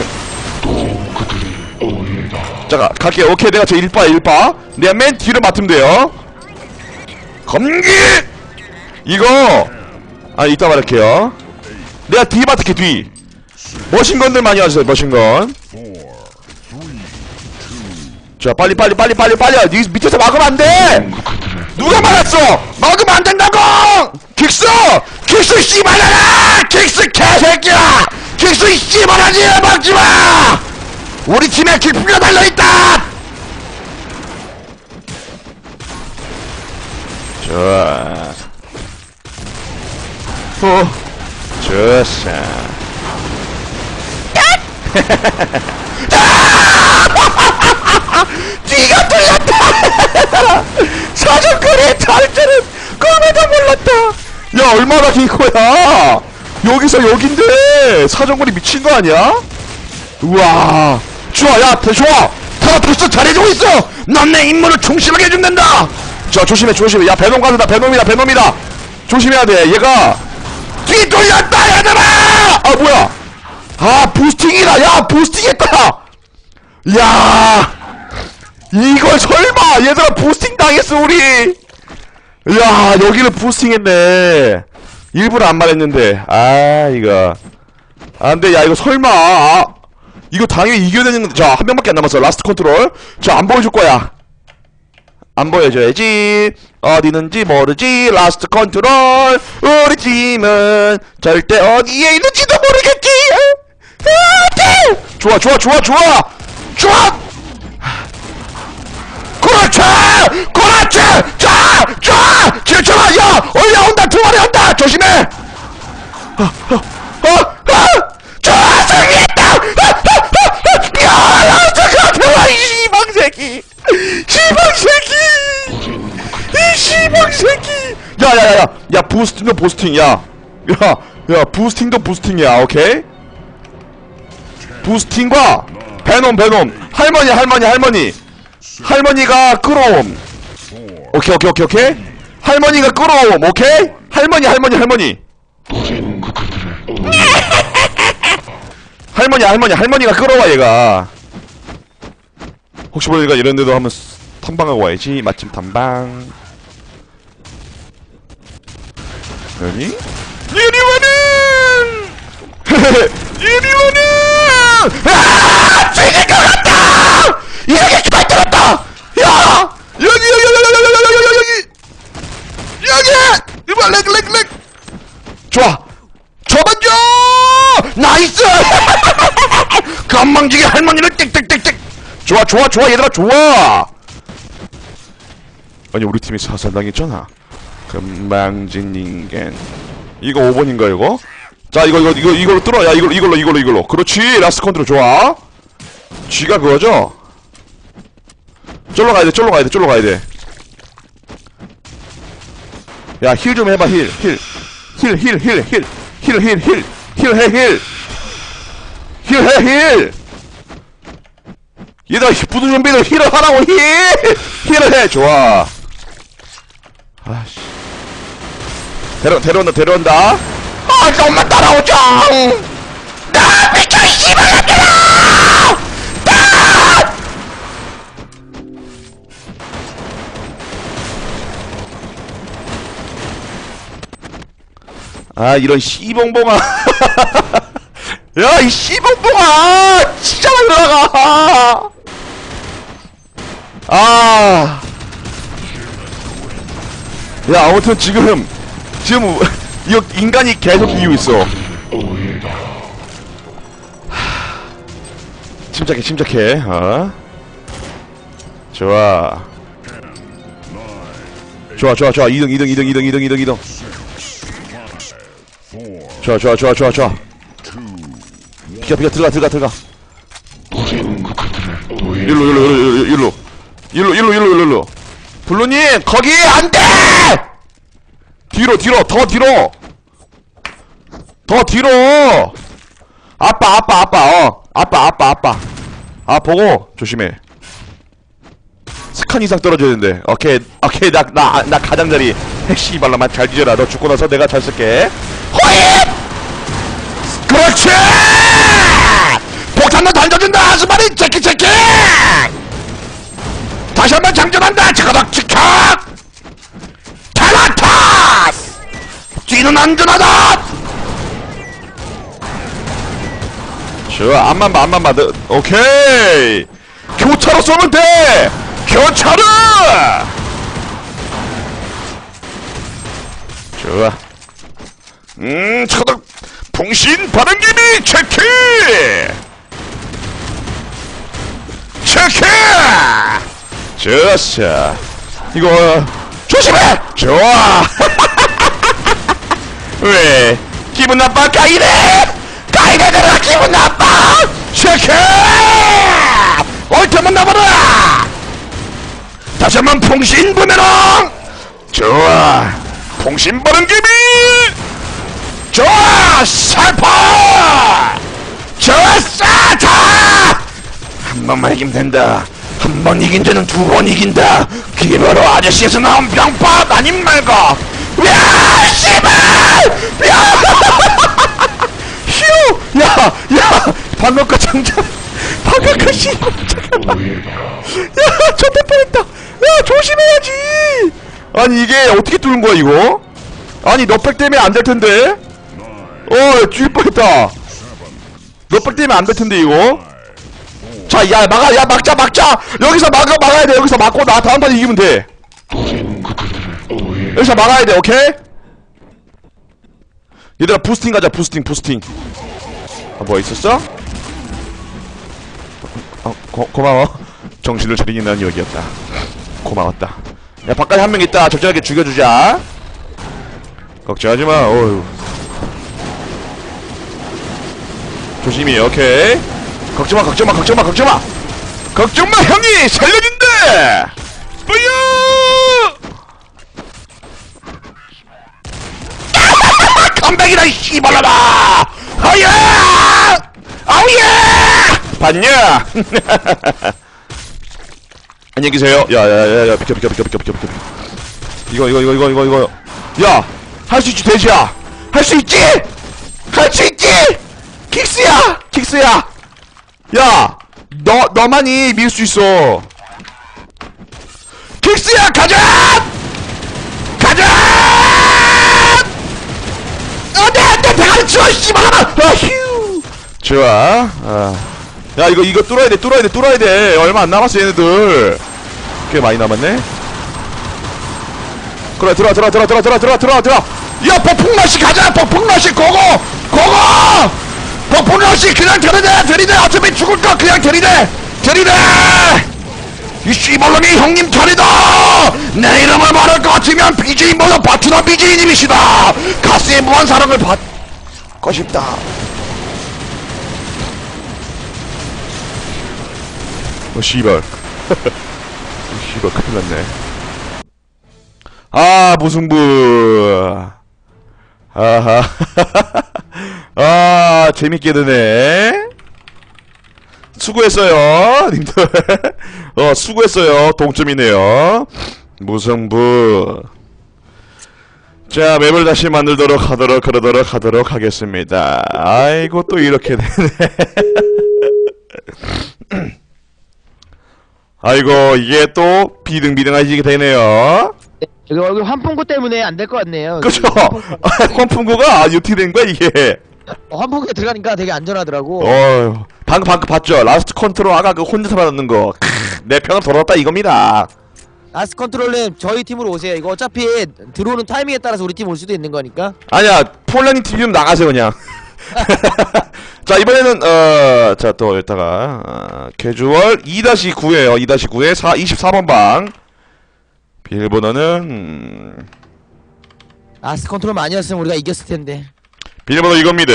잠깐 갈게요. 오케이 내가 제 일바 일바 내가 맨 뒤를 맡으면 돼요. 검기 이거 아 이따 말할게요. 내가 뒤 맡을게 뒤. 머신건들 많이 와주세요 머신건. 자 빨리 빨리 빨리 빨리 빨리 니 밑에서 막으면 안돼. 누가 말했어 막으면 안된다고. 킥스 킥스 씨발라라. 킥스 개새끼야. 킥스 씨발라지 막지마. 우리 팀에 킥프가 달려있다. 좋아 후 좋았어. 뒤가 뚫렸다. 사정거리의 잘때는 꿈에도 몰랐다. 야 얼마나 긴 거야. 여기서 여긴데 사정거리 미친거 아니야? 우와 좋아 야 좋아 다 벌써 잘해주고 있어. 넌 내 임무를 충실하게 해준단다. 자 조심해 조심해. 야 배놈 가드다 배놈이다 배놈이다. 조심해야돼. 얘가 뒤 돌렸다 얘들아. 아 뭐야 아 부스팅이다. 야 부스팅했다. 야 이걸 설마 얘들아 부스팅 당했어 우리. 야 여기를 부스팅했네. 일부러 안 말했는데. 아 이거 안돼. 야 이거 설마 아, 이거 당연히 이겨야 되는. 자 한 명밖에 안 남았어. 라스트 컨트롤. 자 안 보여줄 거야. 안 보여줘야지. 어디는지 모르지. 라스트 컨트롤. 우리 팀은 절대 어디에 있는지도 모르겠지. 좋아 좋아 좋아 좋아 좋아. 그렇지 그렇지. 자 자 지금 좋아. 야 올라온다. 두 마리 온다. 조심해. 어어어 좋아 승리했다. 야 잠깐만 이 시방새끼 시방새끼 이 시방새끼. 야야야야 야 부스팅도 부스팅. 야 야 야 부스팅도 부스팅이야. 오케이 부스팅과 베놈 베놈. 할머니 할머니 할머니 할머니가 끌어옴. 오케이 오케이 오케이 오케이 할머니가 끌어옴. 오케이 할머니 할머니 할머니 할머니 할머니 할머니가 끌어와 얘가. 혹시 모르니까 이런데도 한번 탐방하고 와야지. 마침 탐방. 여기 유리원은 유리원은 아 죽일 것 같다. 이렇게 그만 들었다. 야 여기 여기 여기 여기 여기 여기 여기 여기 이봐 렉렉렉. 좋아 잡아줘. 나이스. 건망지게 할머니를 띡띡띡띡. 좋아 좋아 좋아 얘들아 좋아. 아니 우리 팀이 사살당했잖아. 건망진 인간. 이거 오 번인가 이거? 자 이거 이거 이거 이걸로 뚫어. 야 이걸로 이걸로 이걸로 이걸로. 그렇지 라스트 컨트롤 좋아. 쥐가 그거죠? 쫄러 가야돼 쫄러 가야돼 쫄러 가야돼. 야 힐 좀 해봐. 힐 힐 힐 힐 힐 힐 힐 힐 힐 힐 해 힐 힐 해 힐. 얘들아 부두 좀비들 힐을 하라고. 힐 힐을 해. 좋아. 아씨 데려 데려온다 데려온다. 아 좀만 따라오죠. 나 미쳐 씨발놈들아. 아 이런 씨봉봉아. 야 이 씨봉봉아 진짜 많이 올라가. 아 야 아무튼 지금 지금 이거 인간이 계속 이기고 있어. 하... 침착해 침착해. 어 좋아 좋아 좋아 좋아. 이등 이등 이등 이등 이등 이등 이등. 좋아 좋아 좋아 좋아 좋아. 비켜 비켜 들어가 들어가 들어가. 일로 일로 일로 일로 일로 일로 일로 일로 일로 일로. 블루님 거기 안돼. 뒤로 뒤로 더 뒤로. 더 뒤로. 아빠 아빠 아빠 어 아빠 아빠 아빠. 아 보고 조심해. 스칸 이상 떨어져야 된대. 오케이 오케이 나 나 나 가장자리 핵시 발라만 잘 뒤져라. 너 죽고 나서 내가 잘 쓸게. 호잇. 그렇지. 폭탄도 던져준다. 아스마리 체키 체키. 다시 한번 장전한다. 치카닥 치카. 타라타스. 뒤는 안전하다. 좋아 앞만 봐 앞만 봐. 너, 오케이. 교차로 쏘면 돼. 교차로. 좋아. 음 치카닥 풍신 바람개비 체키. 체크! 좋았어. 이거 조심해! 좋아! 왜? 기분 나빠? 가이래! 가이래들아 기분 나빠! 체크! 옳다면 나봐라! 다시 한번 풍신 부메랑! 좋아! 풍신 바람개비! 좋아! 살파! 좋았어! 다! 한 번만 이기면 된다. 한 번 이긴 자는 두 번 이긴다. 그게 바로 아저씨에서 나온 병법 아님 말고. 야 씨발! 야! 휴! 야! 야! 방금 거 장전. 방금 거 씨발 잠깐만. 야! 저 뻔했다. 야 조심해야지. 아니 이게 어떻게 뚫는 거야 이거? 아니 너백 때문에 안 될 텐데. 어 죽일 뻔했다. 너백 때문에 안 될 텐데 이거. 자, 야, 막아, 야, 막자, 막자! 여기서 막아, 막아야 돼, 여기서 막고, 나 다음 판 이기면 돼. 여기서 막아야 돼, 오케이? 얘들아, 부스팅 가자, 부스팅, 부스팅. 아, 뭐야, 있었어? 어, 고, 고마워. 정신을 차리니 난 여기였다. 고마웠다. 야, 바깥에 한 명 있다. 적절하게 죽여주자. 걱정하지 마, 어휴. 조심히, 오케이. 걱정마 걱정마 걱정마 걱정마 걱정마 형이 살려준대. 뿌요. 컴백이다 이 씨발라마. 아야 아우야 봤냐. 안녕히 계세요. 야야야야 비켜 비켜 비켜 비켜 비켜 비켜. 이거 이거 이거 이거 이거 이거 야 할 수 있지 돼지야. 할 수 있지. 할 수 있지. 킥스야 킥스야. 야, 너, 너만이 밀 수 있어. 킥스야, 가자! 가자! 안 돼, 안 돼, 대가리 치워, 씨발라마! 아, 휴! 좋아. 아. 야, 이거, 이거 뚫어야 돼, 뚫어야 돼, 뚫어야 돼. 얼마 안 남았어, 얘네들. 꽤 많이 남았네. 그래, 들어와, 들어와, 들어와, 들어와, 들어와, 들어와, 들어와, 들어와. 야, 폭풍라시 가자, 폭풍라시, 고고! 고고! 폭풍라시 그냥 들이대 들이대 어차피 죽을 거 그냥 들이대 들이대. 이 씨발놈이 형님 차례다. 내 이름을 말할 것 같으면 비지인보다 바투나 비지인님이시다. 가스의 무한 사랑을 받고 싶다. 어 씨발. 씨발 큰일났네. 아 무승부. 아하. 아 재밌게 드네. 수고했어요 님들. 어 수고했어요. 동점이네요. 무승부. 자 맵을 다시 만들도록 하도록 그러도록 하도록 하겠습니다. 아이고 또 이렇게 되네. 아이고 이게 또 비등비등하게 되네요. 이거 얼굴 환풍구 때문에 안 될 것 같네요. 그쵸? 환풍구가 어떻게 된 거야 이게? 어, 환풍구에 들어가니까 되게 안전하더라고. 어 방금 방금 봤죠? 라스트 컨트롤 아까 그 혼자서 받는 거. 크, 내 편을 돌았다 이겁니다. 라스트 컨트롤님 저희 팀으로 오세요. 이거 어차피 들어오는 타이밍에 따라서 우리 팀 올 수도 있는 거니까. 아니야 폴라님 팀 좀 나가세요 그냥. 자 이번에는 어자 또 여기다가 어, 캐주얼 이 구에요. 이 구에 이십사 번 방. 비밀번호는 음... 라스트 컨트롤 많이 였으면 우리가 이겼을 텐데. 비밀번호 이겁니다.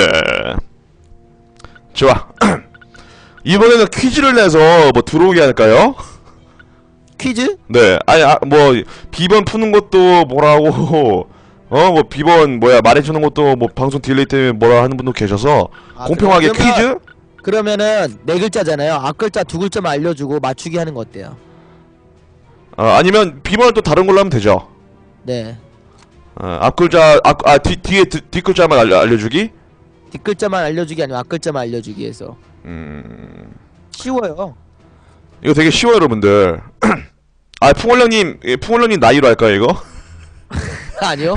좋아. 이번에는 퀴즈를 내서 뭐 들어오게 할까요? 퀴즈? 네, 아니, 아, 뭐, 비번 푸는 것도 뭐라고, 어, 뭐, 비번, 뭐야, 말해주는 것도 뭐, 방송 딜레이 때문에 뭐라 하는 분도 계셔서, 아, 공평하게 그러면- 퀴즈? 그러면은 네 글자잖아요. 앞 글자 두 글자만 알려주고 맞추기 하는 거 어때요? 어, 아니면 비번을 또 다른 걸로 하면 되죠. 네. 어, 앞 글자, 앞, 아, 뒤, 뒤에, 뒤, 뒷 글자만 알려, 알려주기? 뒷 글자만 알려주기 아니면 앞 글자만 알려주기 해서 음, 쉬워요. 이거 되게 쉬워요, 여러분들. 아, 풍월령님, 예, 풍월령님 나이로 할까요, 이거? 아니요.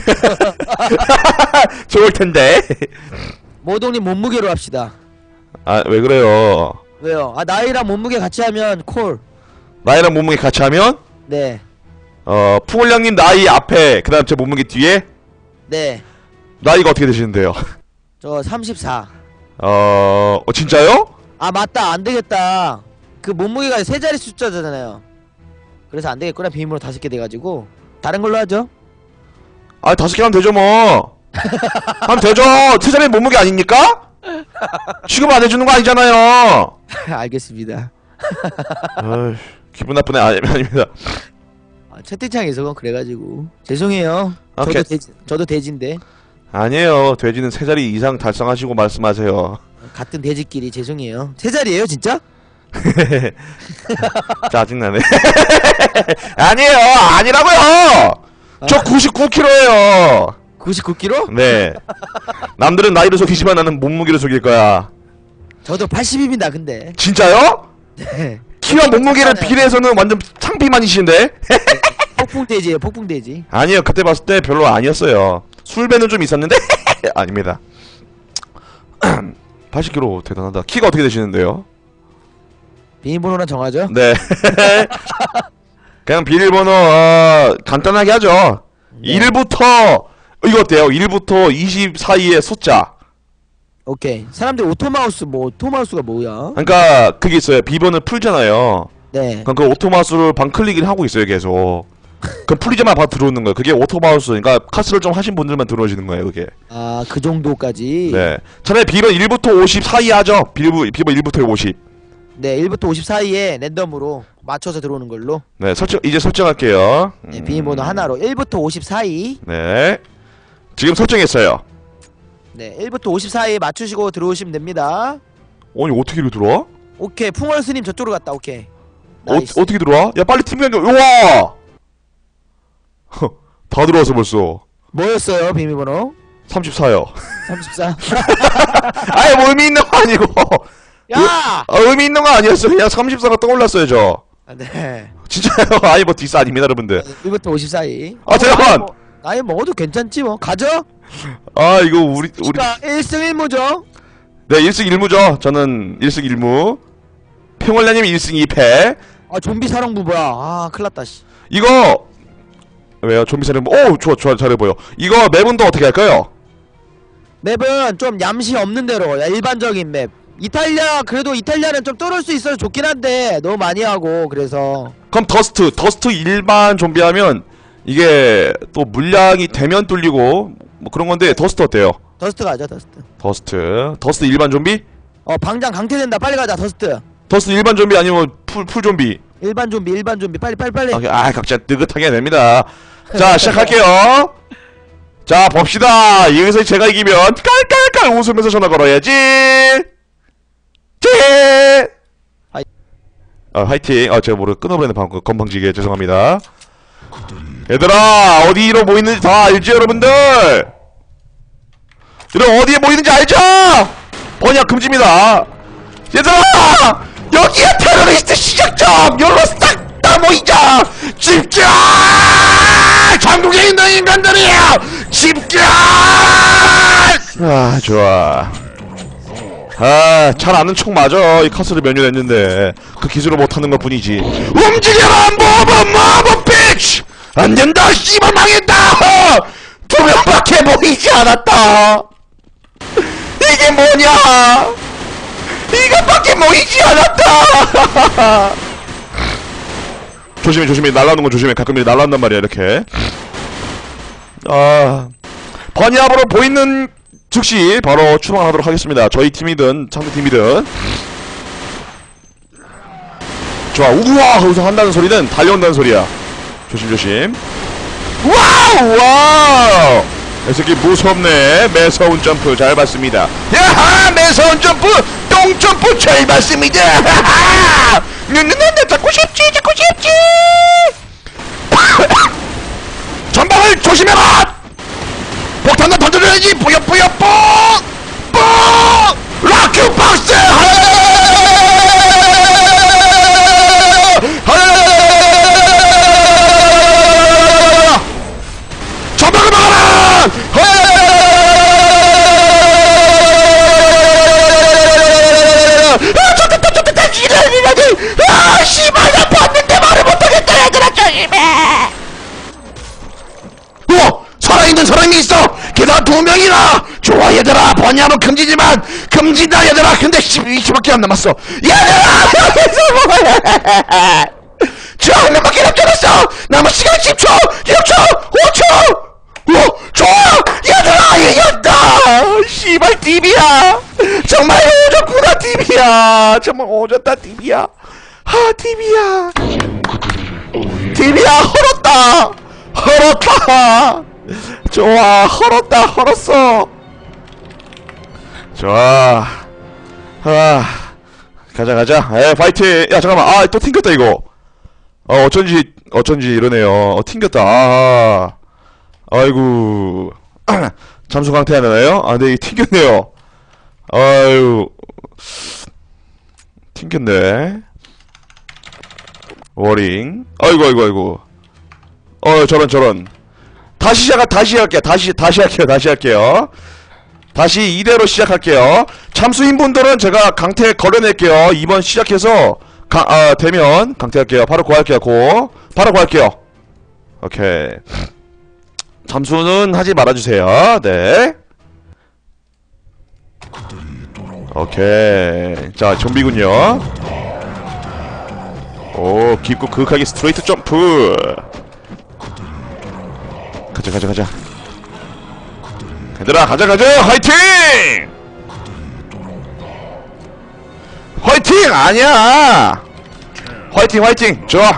좋을 텐데. 모동님 몸무게로 합시다. 아, 왜 그래요? 왜요? 아 나이랑 몸무게 같이 하면 콜. 나이랑 몸무게 같이 하면, 네. 어, 풍월령님 나이 앞에, 그 다음 제 몸무게 뒤에, 네. 나이가 어떻게 되시는데요? 저 삼십사. 어, 어, 진짜요? 아 맞다 안 되겠다. 그 몸무게가 세 자리 숫자잖아요. 그래서 안 되겠구나. 비밀번호 다섯 개 돼가지고 다른 걸로 하죠. 아, 다섯 개 하면 되죠, 뭐. 하면 되죠. 세자리 몸무게 아닙니까? 취급 안 해주는 거 아니잖아요. 알겠습니다. 어이, 기분 나쁘네. 아, 아닙니다. 아, 채팅창에서 그건 그래가지고 죄송해요. 오케이. 저도 돼지, 저도 돼지인데 아니에요. 돼지는 세 자리 이상 달성하시고 말씀하세요. 같은 돼지끼리 죄송해요. 세 자리예요 진짜? 짜증나네. 아니에요. 아니라고요. 저 구십구 킬로그램예요. 구십구 킬로그램? 네. 남들은 나이를 속이지만 나는 몸무게를 속일 거야. 저도 팔십입니다 근데. 진짜요? 네. 키와 몸무게를 비례해서는 완전 창피만이신데? 폭풍돼지예요 폭풍돼지. 아니요. 그때 봤을 때 별로 아니었어요. 술배는 좀 있었는데 아닙니다. 팔십 킬로그램 대단하다. 키가 어떻게 되시는데요? 비밀번호나 정하죠. 네. 그냥 비밀번호 어, 간단하게 하죠. 네. 일부터 이거 어때요? 일부터 이십 사이의 숫자. 오케이. 사람들이 오토마우스 뭐 오토마우스가 뭐야? 그러니까 그게 있어요. 비번을 풀잖아요. 네. 그럼 그 오토마우스를 반클릭을 하고 있어요, 계속. 그럼 풀리자마자 바로 들어오는 거예요. 그게 오토마우스. 그러니까 카스를 좀 하신 분들만 들어오시는 거예요, 그게. 아 그 정도까지. 네. 차라리 비번 일부터 오십 사이 하죠. 비번 비번 일부터 오십. 네, 일부터 오십 사이에 랜덤으로 맞춰서 들어오는 걸로. 네, 설정 이제 설정할게요. 네, 음, 비밀번호 하나로 일부터 오십 사이. 네. 지금 설정했어요. 네, 일부터 오십 사이에 맞추시고 들어오시면 됩니다. 아니 어떻게 이리 들어와? 오케이, 풍월스님 저쪽으로 갔다. 오케이. 어, 나이스. 어떻게 들어와? 야 빨리 팀 변경. 우와! 다 들어왔어 벌써. 뭐였어요, 비밀번호? 삼십사요. 삼십사. 아예 뭐 의미 있는 거 아니고. 야! 아, 의미 있는 거 아니었어. 그냥 삼십사가 떠올랐어요 저. 아, 네. 진짜요? 아예 뭐 디스 아닙니다 여러분들. 일부터 오십 사이. 아, 잠깐만! 나이, 먹, 나이 먹어도 괜찮지 뭐. 가죠? 아 이거 우리 우리 자, 일승 일무죠? 네 일승 일무죠. 저는 일승 일무. 평월라님 일승 이패. 아, 좀비 사령부 뭐야. 아, 큰일났다, 씨. 이거 왜요? 좀비 사령. 오 좋아 좋아 잘해 보여. 이거 맵은 또 어떻게 할까요? 맵은 좀 얌시 없는 대로 일반적인 맵. 이탈리아 그래도 이탈리아는 좀 뚫을 수 있어서 좋긴 한데 너무 많이 하고 그래서 그럼 더스트 더스트 일반 좀비 하면 이게 또 물량이 되면 뚫리고 뭐 그런 건데 더스트 어때요? 더스트 가자 더스트. 더스트 더스트 일반 좀비? 어 방장 강퇴된다 빨리 가자 더스트. 더스트 일반 좀비 아니면 풀, 풀 좀비? 일반 좀비 일반 좀비 빨리 빨리 빨리. 아, 아 각자 느긋하게 해야 됩니다. 자 시작할게요. 자 봅시다. 여기서 제가 이기면 깔깔깔 웃으면서 전화 걸어야지. 제. 하이. 아 화이팅. 아 제가 모르 끊어버리는 방금 건방지게 죄송합니다. 얘들아 어디로 모이는지 다 알지 여러분들? 여러분 어디에 모이는지 알죠? 번역 금지입니다. 얘들아 여기가 테러리스트 시작점. 여기로 싹 다 모이자. 집중. 전국에 있는 인간들이야 집중. 아 좋아. 아, 잘 아는 총 맞아. 이 카스를 몇 년 했는데 그 기술을 못하는 것 뿐이지. 움직여라 모브 모브 비치. 안 된다 씨발 망했다. 두 명밖에 모이지 않았다. 이게 뭐냐? 이것밖에 모이지 않았다. 조심해 조심해. 날라오는 건 조심해. 가끔 이렇게 날라온단 말이야 이렇게. 아 번야으로 보이는 즉시 바로 출항하도록 하겠습니다. 저희 팀이든 상대 팀이든. 좋아. 우와 거기서 한다는 소리는 달려온다는 소리야. 조심조심. 와우 와우 이 새끼 무섭네. 매서운 점프 잘 봤습니다. 야하 매서운 점프 똥점프 잘 봤습니다. 하하 누누누누 잡고 싶지 잡고 싶지. 전방을 조심해라. 폭탄도 던져줘야지. 뿌요뿌요 뽕! 뽕! 락큐 박스! 전방을 막아라! 아 좋겠다 좋겠다 지랄이라니. 아 씨발 나 봤는데 말을 못하겠다. 얘들아 조심해. 우와 살아있는 사람이 있어. 게다가 두 명이나. 좋아 얘들아. 번야는 금지지만 금지다 얘들아. 근데 이십 초밖에 안 남았어. 얘들아 저 한 명밖에 남겨놨어. 남은 시간 십 초 육 초 오 초. 우와 좋아 얘들아 이겼다. 씨발 티비야. 정말 오졌구나 티비야. 정말 오졌다 티비야. 하 티비야. 티비야 헐었다 헐었다. 좋아 헐었다 헐었어. 좋아 아 가자 가자. 에 파이팅. 야 잠깐만 아 또 튕겼다 이거. 어 어쩐지 어쩐지 이러네요. 어 튕겼다. 아 아이고 잠수 강퇴하나요? 아 네 튕겼네요. 아유 튕겼네. 워링. 아이고 아이고 아이고. 어 저런 저런. 다시 시작 다시 할게요. 다시 다시 할게요. 다시 할게요. 다시 이대로 시작할게요. 참수인 분들은 제가 강퇴 걸어낼게요. 이번 시작해서 가, 아, 되면 강퇴할게요. 바로 구할게요. 고 바로 구할게요. 오케이. 참수는 하지 말아주세요. 네. 오케이. 자 좀비군요. 오 깊고 그윽하게 스트레이트 점프. 가자 가자 가자. 얘들아 가자 가자. 화이팅! 화이팅! 아니야. 화이팅 화이팅. 좋아.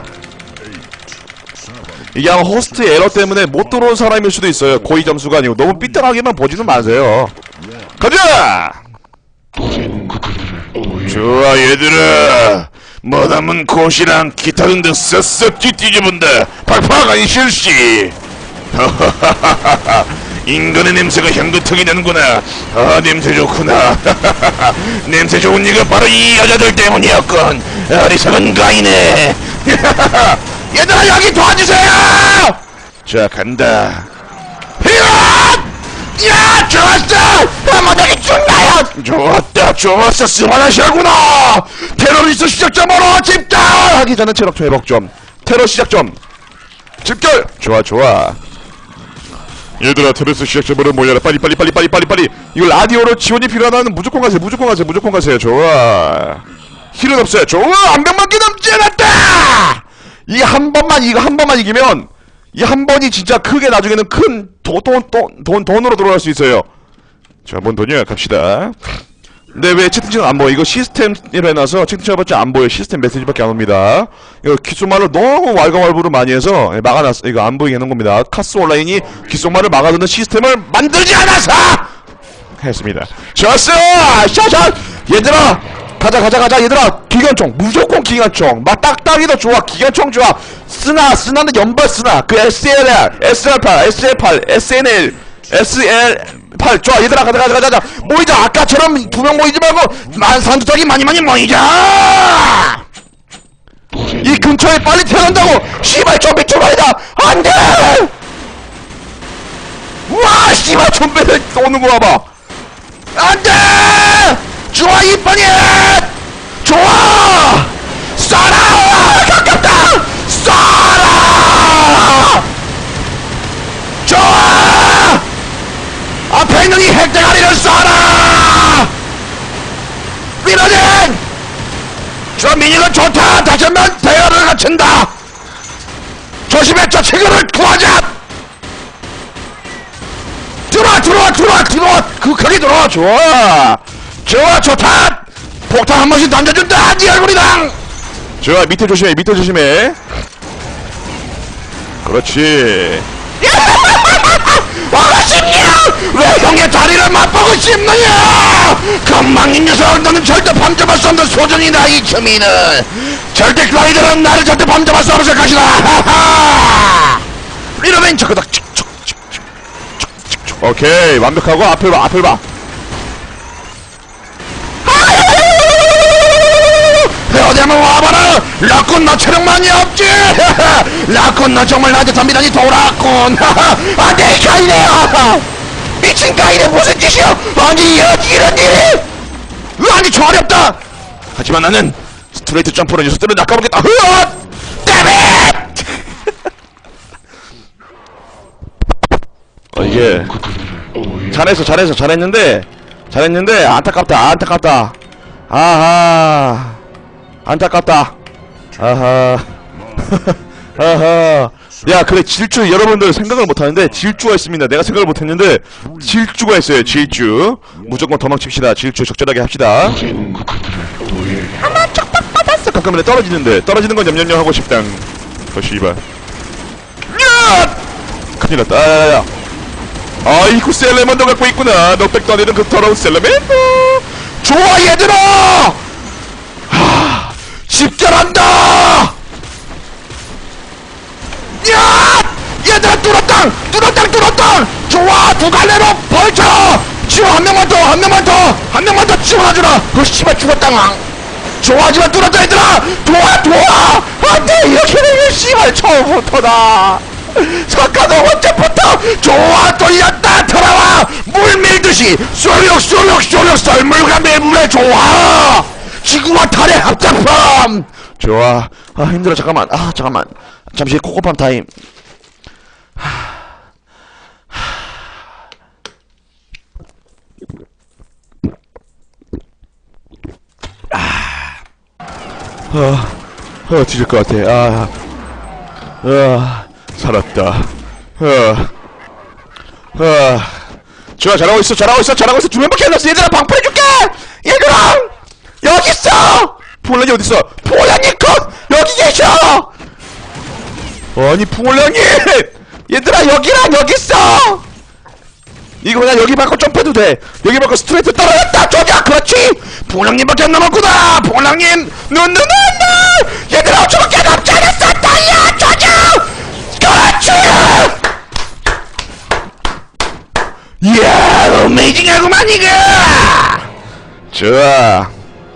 이게 아마 호스트 에러 때문에 못 들어온 사람일 수도 있어요. 고의 점수가 아니고. 너무 삐뚤하게만 보지는 마세요. 가자! 좋아 얘들아. 머나먼 곳이랑 기타 등등 쓱쓱 뒤집은다. 팍팍 아니 실시. 인간의 냄새가 향긋하게 나는구나. 아 냄새 좋구나. 냄새 좋은 이가 바로 이 여자들 때문이었군. 어리석은 가이네. 얘들아 여기 도와주세요. 자 간다. 히앗! 야 좋았어. 아마당이 죽나요. 좋았다 좋았어. 스마나시아구나. 테러리스트 시작점으로 집결. 하기 전에 체력 회복 좀. 테러 시작점 집결. 좋아 좋아. 얘들아 테레스 시작점으로 모여라. 빨리 빨리 빨리 빨리 빨리 빨리. 이거 라디오로 지원이 필요하다면 무조건 가세요. 무조건 가세요. 무조건 가세요. 좋아. 힐은 없어요. 좋아. 한 명밖에 남지 않았다. 이 한 번만 이거 한 번만 이기면 이 한 번이 진짜 크게 나중에는 큰 돈 돈 돈 돈 돈으로 들어갈 수 있어요. 자, 뭔 돈이야? 갑시다. 근데 왜 채팅창 안 보여? 이거 시스템이라 해놔서 채팅창밖에 안 보여. 시스템 메시지밖에 안 옵니다. 이거 귓속말로 너무 왈가왈부를 많이 해서 막아놨어. 이거 안 보이게 해놓은 겁니다. 카스 온라인이 귓속말을 막아두는 시스템을 만들지 않아서 했습니다. 좋았어! 샤샤! 얘들아! 가자 가자 가자 얘들아! 기관총! 무조건 기관총! 막 딱딱이도 좋아! 기관총 좋아! 쓰나! 쓰나는 연발 쓰나! 그 에스엘알! 에스엘팔! 에스엘팔! 에스엔엘! 에스엘 팔 좋아 얘들아 가자 가자 가자 가자 모이자. 아까처럼 두 명 모이지 말고 만산두탁이 많이 많이 모이자. 이 근처에 빨리 태어난다고. 씨발 좀비 출발이다. 안돼. 와 씨발 좀비들 오는 거 봐봐. 안돼. 좋아 이빨이 좋아. 쏴라. 가깝다. 쏴라. 좋아. 앞에 있는 이 핵대가리를 쏴라! 미러진! 저 미니건 좋다! 다시 한번 대열을 갖춘다! 조심해! 저 친구를 구하자! 들어와! 들어와! 들어와! 들어와! 극하게 들어와! 좋아! 좋아! 좋다! 폭탄 한 번씩 던져준다! 네 얼굴이랑! 좋아, 밑에 조심해, 밑에 조심해. 그렇지. 와가십냐! 왜 형의 다리를 맛보고 싶느냐! 건망인 녀석, 너는 절대 범접할 수 없는 소전이다, 이 첨이는. 절대 너희들은 나를 절대 범접할 수 없을 것이다. 하하! 이러면 저거다. 오케이, 완벽하고 앞을 봐, 앞을 봐. 어디 한번 와봐라! 라쿤 너 체력 많이 없지? 라쿤 너 정말 나한테 덤비다니 돌아왔군. 안돼, 가이네요! 미친 가이네, 무슨 짓이야! 아니 여기 이런 일이! 아니 총알이 없다! 하지만 나는 스트레이트 점프로 녀석들을 낚아보겠다. 흐앗! 땜잇! 어 이게 잘했어 잘했어 잘했는데 잘했는데 안타깝다 안타깝다. 아하 안타깝다. 아하. 아하. 야, 그래, 질주, 여러분들 생각을 못하는데, 질주가 있습니다. 내가 생각을 못했는데, 질주가 있어요, 질주. 무조건 도망칩시다. 질주 적절하게 합시다. 한번 쩍딱 받았어. 가끔은 떨어지는데, 떨어지는 건 염염염 하고 싶당. 어, 씨발. 야! 큰일 났다. 야야야. 아이쿠, 셀레먼도 갖고 있구나. 넉백 떠내는 그 더러운 셀레먼도. 좋아, 얘들아! 집결한다! 야! 얘들아 뚫었당! 뚫었당 뚫었당! 좋아! 두 갈래로 벌쳐! 지워 한 명만 더! 한 명만 더! 한 명만 더 지워놔주라! 그 씨발 죽었당! 좋아하지만 뚫었다 얘들아! 도와! 도와! 안돼! 이렇게 되면 씨발 처음부터다! 석가 너 언제부터! 좋아! 돌렸다! 돌아와! 물 밀듯이! 쏘록 쏘록 쏘록 썰물과 매물에 좋아! 지구와 달의 합작품! 좋아. 아, 힘들어. 잠깐만. 아, 잠깐만. 잠시 코코팜 타임. 아. 어, 어, 뒤질 것 같아. 아. 아, 살았다. 어. 어. 좋아, 잘하고 있어, 잘하고 있어, 잘하고 있어. 두 명밖에 안 남았어. 얘들아, 방풀해줄게! 얘들아! 여기 있어! 폴란이 어딨어? 폴란이 컷! 여기 계셔! 아니 폴란이! 얘들아 여기랑 여기 있어! 이거 그냥 여기 받고 점프해도 돼. 여기 받고 스트레이트 떨어졌다! 저기야! 그렇지! 폴랑님밖에 안 남았구나! 폴랑님! 눈눈눈눈! 얘들아 저밖에 남지 않았어! 달려! 저기야! 그렇지! 이야! 어메이징하구만 이거! 좋아.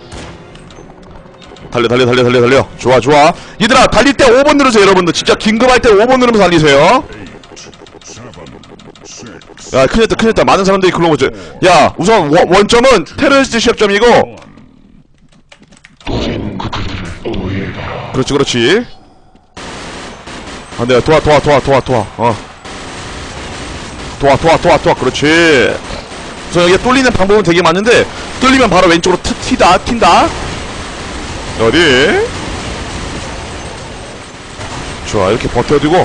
달려 달려 달려 달려 달려. 좋아 좋아. 얘들아 달릴 때 오 번 누르세요. 여러분들 진짜 긴급할 때 오 번 누르면서 달리세요. 야 큰일났다 큰일났다. 많은 사람들이 글로 오죠. 야 우선 원, 원점은 테러리스트 시합점이고. 그렇지 그렇지. 아 내가 도와 도와 도와 도와 도와 어 도와 도와 도와 도와. 그렇지. 우선 여기 뚫리는 방법은 되게 많은데 뚫리면 바로 왼쪽으로 트, 튀다 튄다. 어디? 좋아 이렇게 버텨두고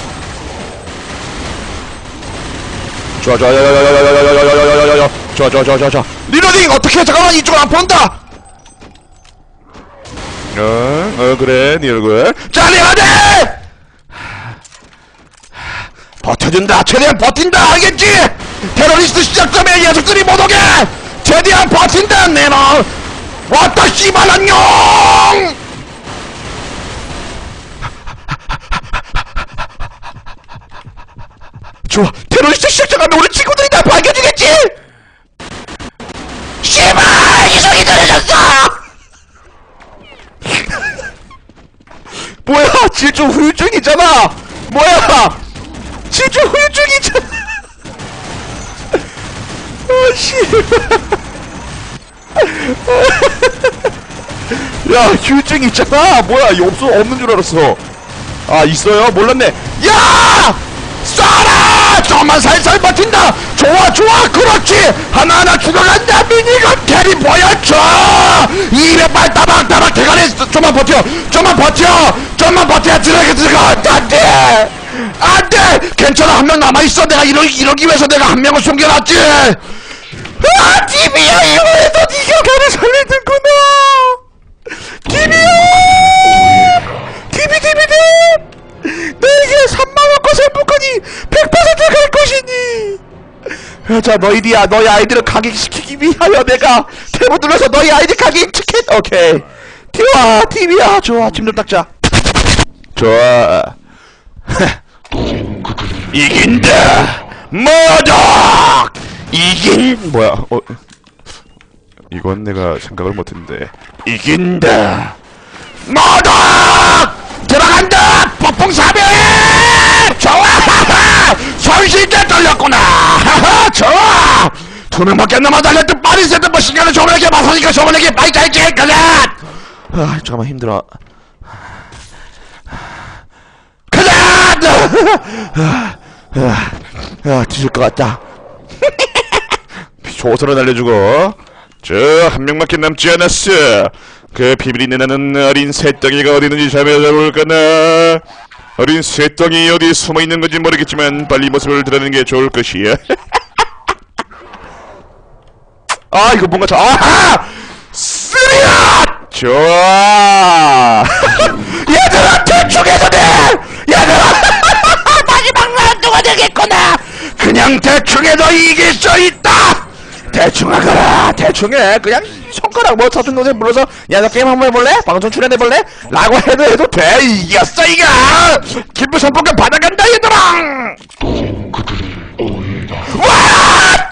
좋아 좋아 야야야야야야야야야야야야야야 좋아 좋아 좋아 좋아 좋아 리로딩 어떻게 잠깐만 이쪽은 안 본다. 어, 어 그래 네 얼굴 자 리로딩 버텨준다. 최대한 버틴다 알겠지? 테러리스트 시작점에 녀석들이 못 오게 최대한 버틴다. 내놈 왔다 씨발 안녕. 좋아 테러리스트 시작점하면 우리 친구들이 다 밝혀주겠지? 씨발 이성이 떨어졌어. 뭐야 질주 후유증이잖아. 뭐야 질주 후유증이잖아. 아 씨발 야 휴증 있잖아. 뭐야 이거 없어 없는 줄 알았어. 아 있어요? 몰랐네. 야 쏴라. 좀만 살살 버틴다. 좋아 좋아 그렇지. 하나하나 죽어간다. 미니건 캐리 보여줘. 이백 발 따박따박 대가리. 좀만 버텨 좀만 버텨 좀만 버텨야 들어가 들어가. 안돼 안돼 괜찮아. 한 명 남아있어. 내가 이러, 이러기 위해서 내가 한 명을 숨겨놨지. 아 디비야 이번에도 니가 가를 살리는구나. 디비야 자, 너희들이야. 너희 아이들을 각인시키기 위하여 내가 탭을 눌러서 너희 아이들 각인 티켓. 오케이. 티와 티비야. 좋아. 짐 좀 닦자. 좋아. 이긴다. 모독. 이긴 뭐야? 어. 이건 내가 생각을 못했는데. 이긴다. 모독. 들어간다. 폭풍사배. 좋아. 손실때 떨렸구나. 좋아. 두 명밖에 남아 달렸던 빨리 세트 뭐 시간을 저번에게 맞서니까 저번에게 빨리 잘게 가자. 아 잠깐만 힘들어. 가자. 아, 아 뒤질 것 같다. 조선을 날려주고. 저 한 명밖에 남지 않았어. 그 비밀이 나는 어린 새덩이가 어디 있는지 잡아볼 거나. 어린 새덩이 어디 숨어 있는 건지 모르겠지만 빨리 모습을 드러내는 게 좋을 것이야. 아 이거 뭔가 저 아하! 쓰리야! 좋아. 얘들아 대충해도 돼. 얘들아 마지막 라운드가 되겠구나. 그냥 대충해도 이길 수 있다. 대충 하거라. 대충해. 그냥 손가락 뭐 서툰 동생 불러서 야 너 게임 한번 해볼래? 방송 출연해볼래? 라고 해도 해도 돼. 이겼어 이거. 기부 선풍권 받아간다 얘들아. 와!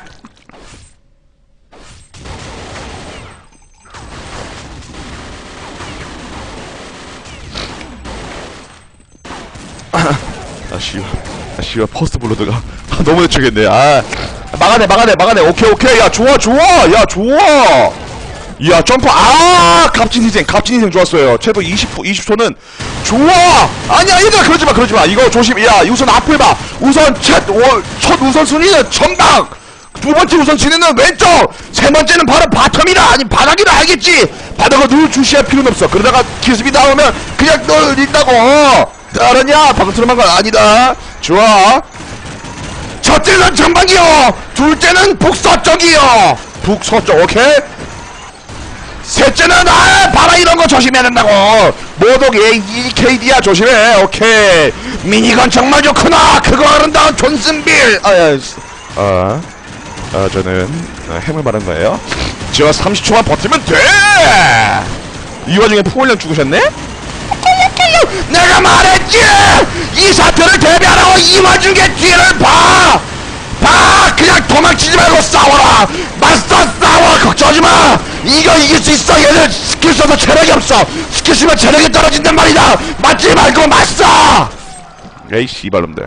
아 씨발 아 씨발 퍼스트 블러드가 아, 너무 대충했네. 아 막아내 막아내 막아내. 오케이 오케이. 야 좋아 좋아. 야 좋아. 야 점프. 아 값진 희생 값진 희생 좋았어요. 최소 이십 초는 좋아. 아니야 얘들아 그러지마 그러지마. 이거 조심. 야 우선 앞을 봐. 우선 첫, 오, 첫 우선순위는 전방. 두 번째 우선순위는 왼쪽. 세 번째는 바로 바텀이라. 아니 바닥이라 알겠지. 바닥을 늘 주시할 필요는 없어. 그러다가 기습이 나오면 그냥 널 린다고. 알았냐? 방금 건 아니다. 좋아. 첫째는 전방이요. 둘째는 북서쪽이요. 북서쪽 오케이. 셋째는 아 봐라 이런 거 조심해야 된다고. 모독 에이케이디야 조심해. 오케이. 미니건 정말 좋구나. 그거 아름다운 존슨빌. 아야 아, 아 저는 아, 해물 바른 거예요. 저 삼십 초만 버티면 돼. 이 와중에 풍월령 죽으셨네? 내가 말했지! 이 사태를 대비하라고. 이 와중에 뒤를 봐! 봐! 그냥 도망치지 말고 싸워라! 맞서 싸워! 걱정하지마! 이거 이길 수 있어! 얘들 스킬 써서 체력이 없어! 스킬 쓰면 체력이 떨어진단 말이다! 맞지 말고 맞서! 에이 씨발놈들.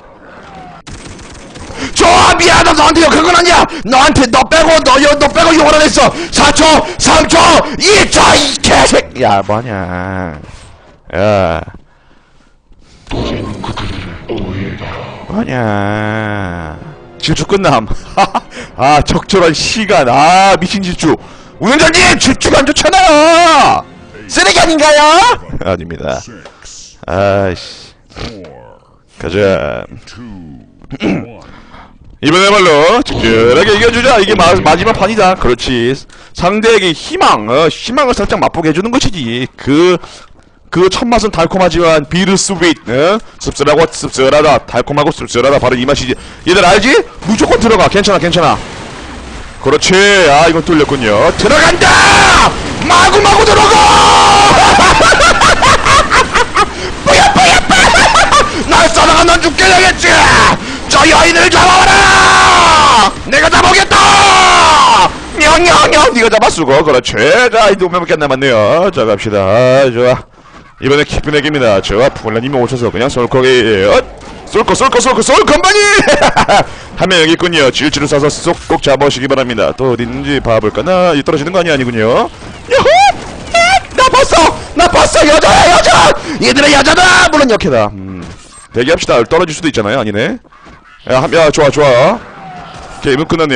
좋아! 미안하다 너한테 욕한 건 아니야! 너한테 너 빼고 너, 너 빼고 욕을 안 했어! 사 초! 삼 초! 이 초! 이 개새끼! 야 뭐냐 야 뭐냐 질주 끝남. 아 적절한 시간. 아 미친 질주. 운영자님 질주가 안 좋잖아요. 쓰레기 아닌가요? 아닙니다. 아이씨 가자. 이번에말로 집중하게 이겨주자. 이게 마, 마지막 판이다. 그렇지. 상대에게 희망 어, 희망을 살짝 맛보게 해주는 것이지. 그 그 첫맛은 달콤하지만 비르스윗 어? 씁쓸하고 씁쓸하다. 달콤하고 씁쓸하다. 바로 이 맛이지. 얘들 알지? 무조건 들어가. 괜찮아 괜찮아. 그렇지. 아 이건 뚫렸군요. 들어간다. 마구마구 들어가. 뿌야 뿌야 뿌야. 날 싸다가 넌 죽게 되겠지. 저 여인을 잡아라. 내가 잡아오겠다. 냥냥냥. 네가 잡았수고. 그렇지. 자 이제 오 명밖에 안 남았네요. 자 갑시다. 아, 좋아. 이번에 기쁜 얘기입니다. 저와 푸글라님이 오셔서 그냥 쏠거기 어? 쏠거 쏠거 쏠거 쏠건방이 한 명 여기 있군요. 질주를 쏴서 쏙 꼭 잡아오시기 바랍니다. 또 어디 있는지 봐볼까나. 이 떨어지는 거 아니 아니군요. 야호! 나 봤어! 나 봤어! 여자야 여자! 얘들아 여자다! 물론 역해다. 음, 대기합시다. 떨어질 수도 있잖아요. 아니네. 야, 야 좋아 좋아. 게임은 끝났네.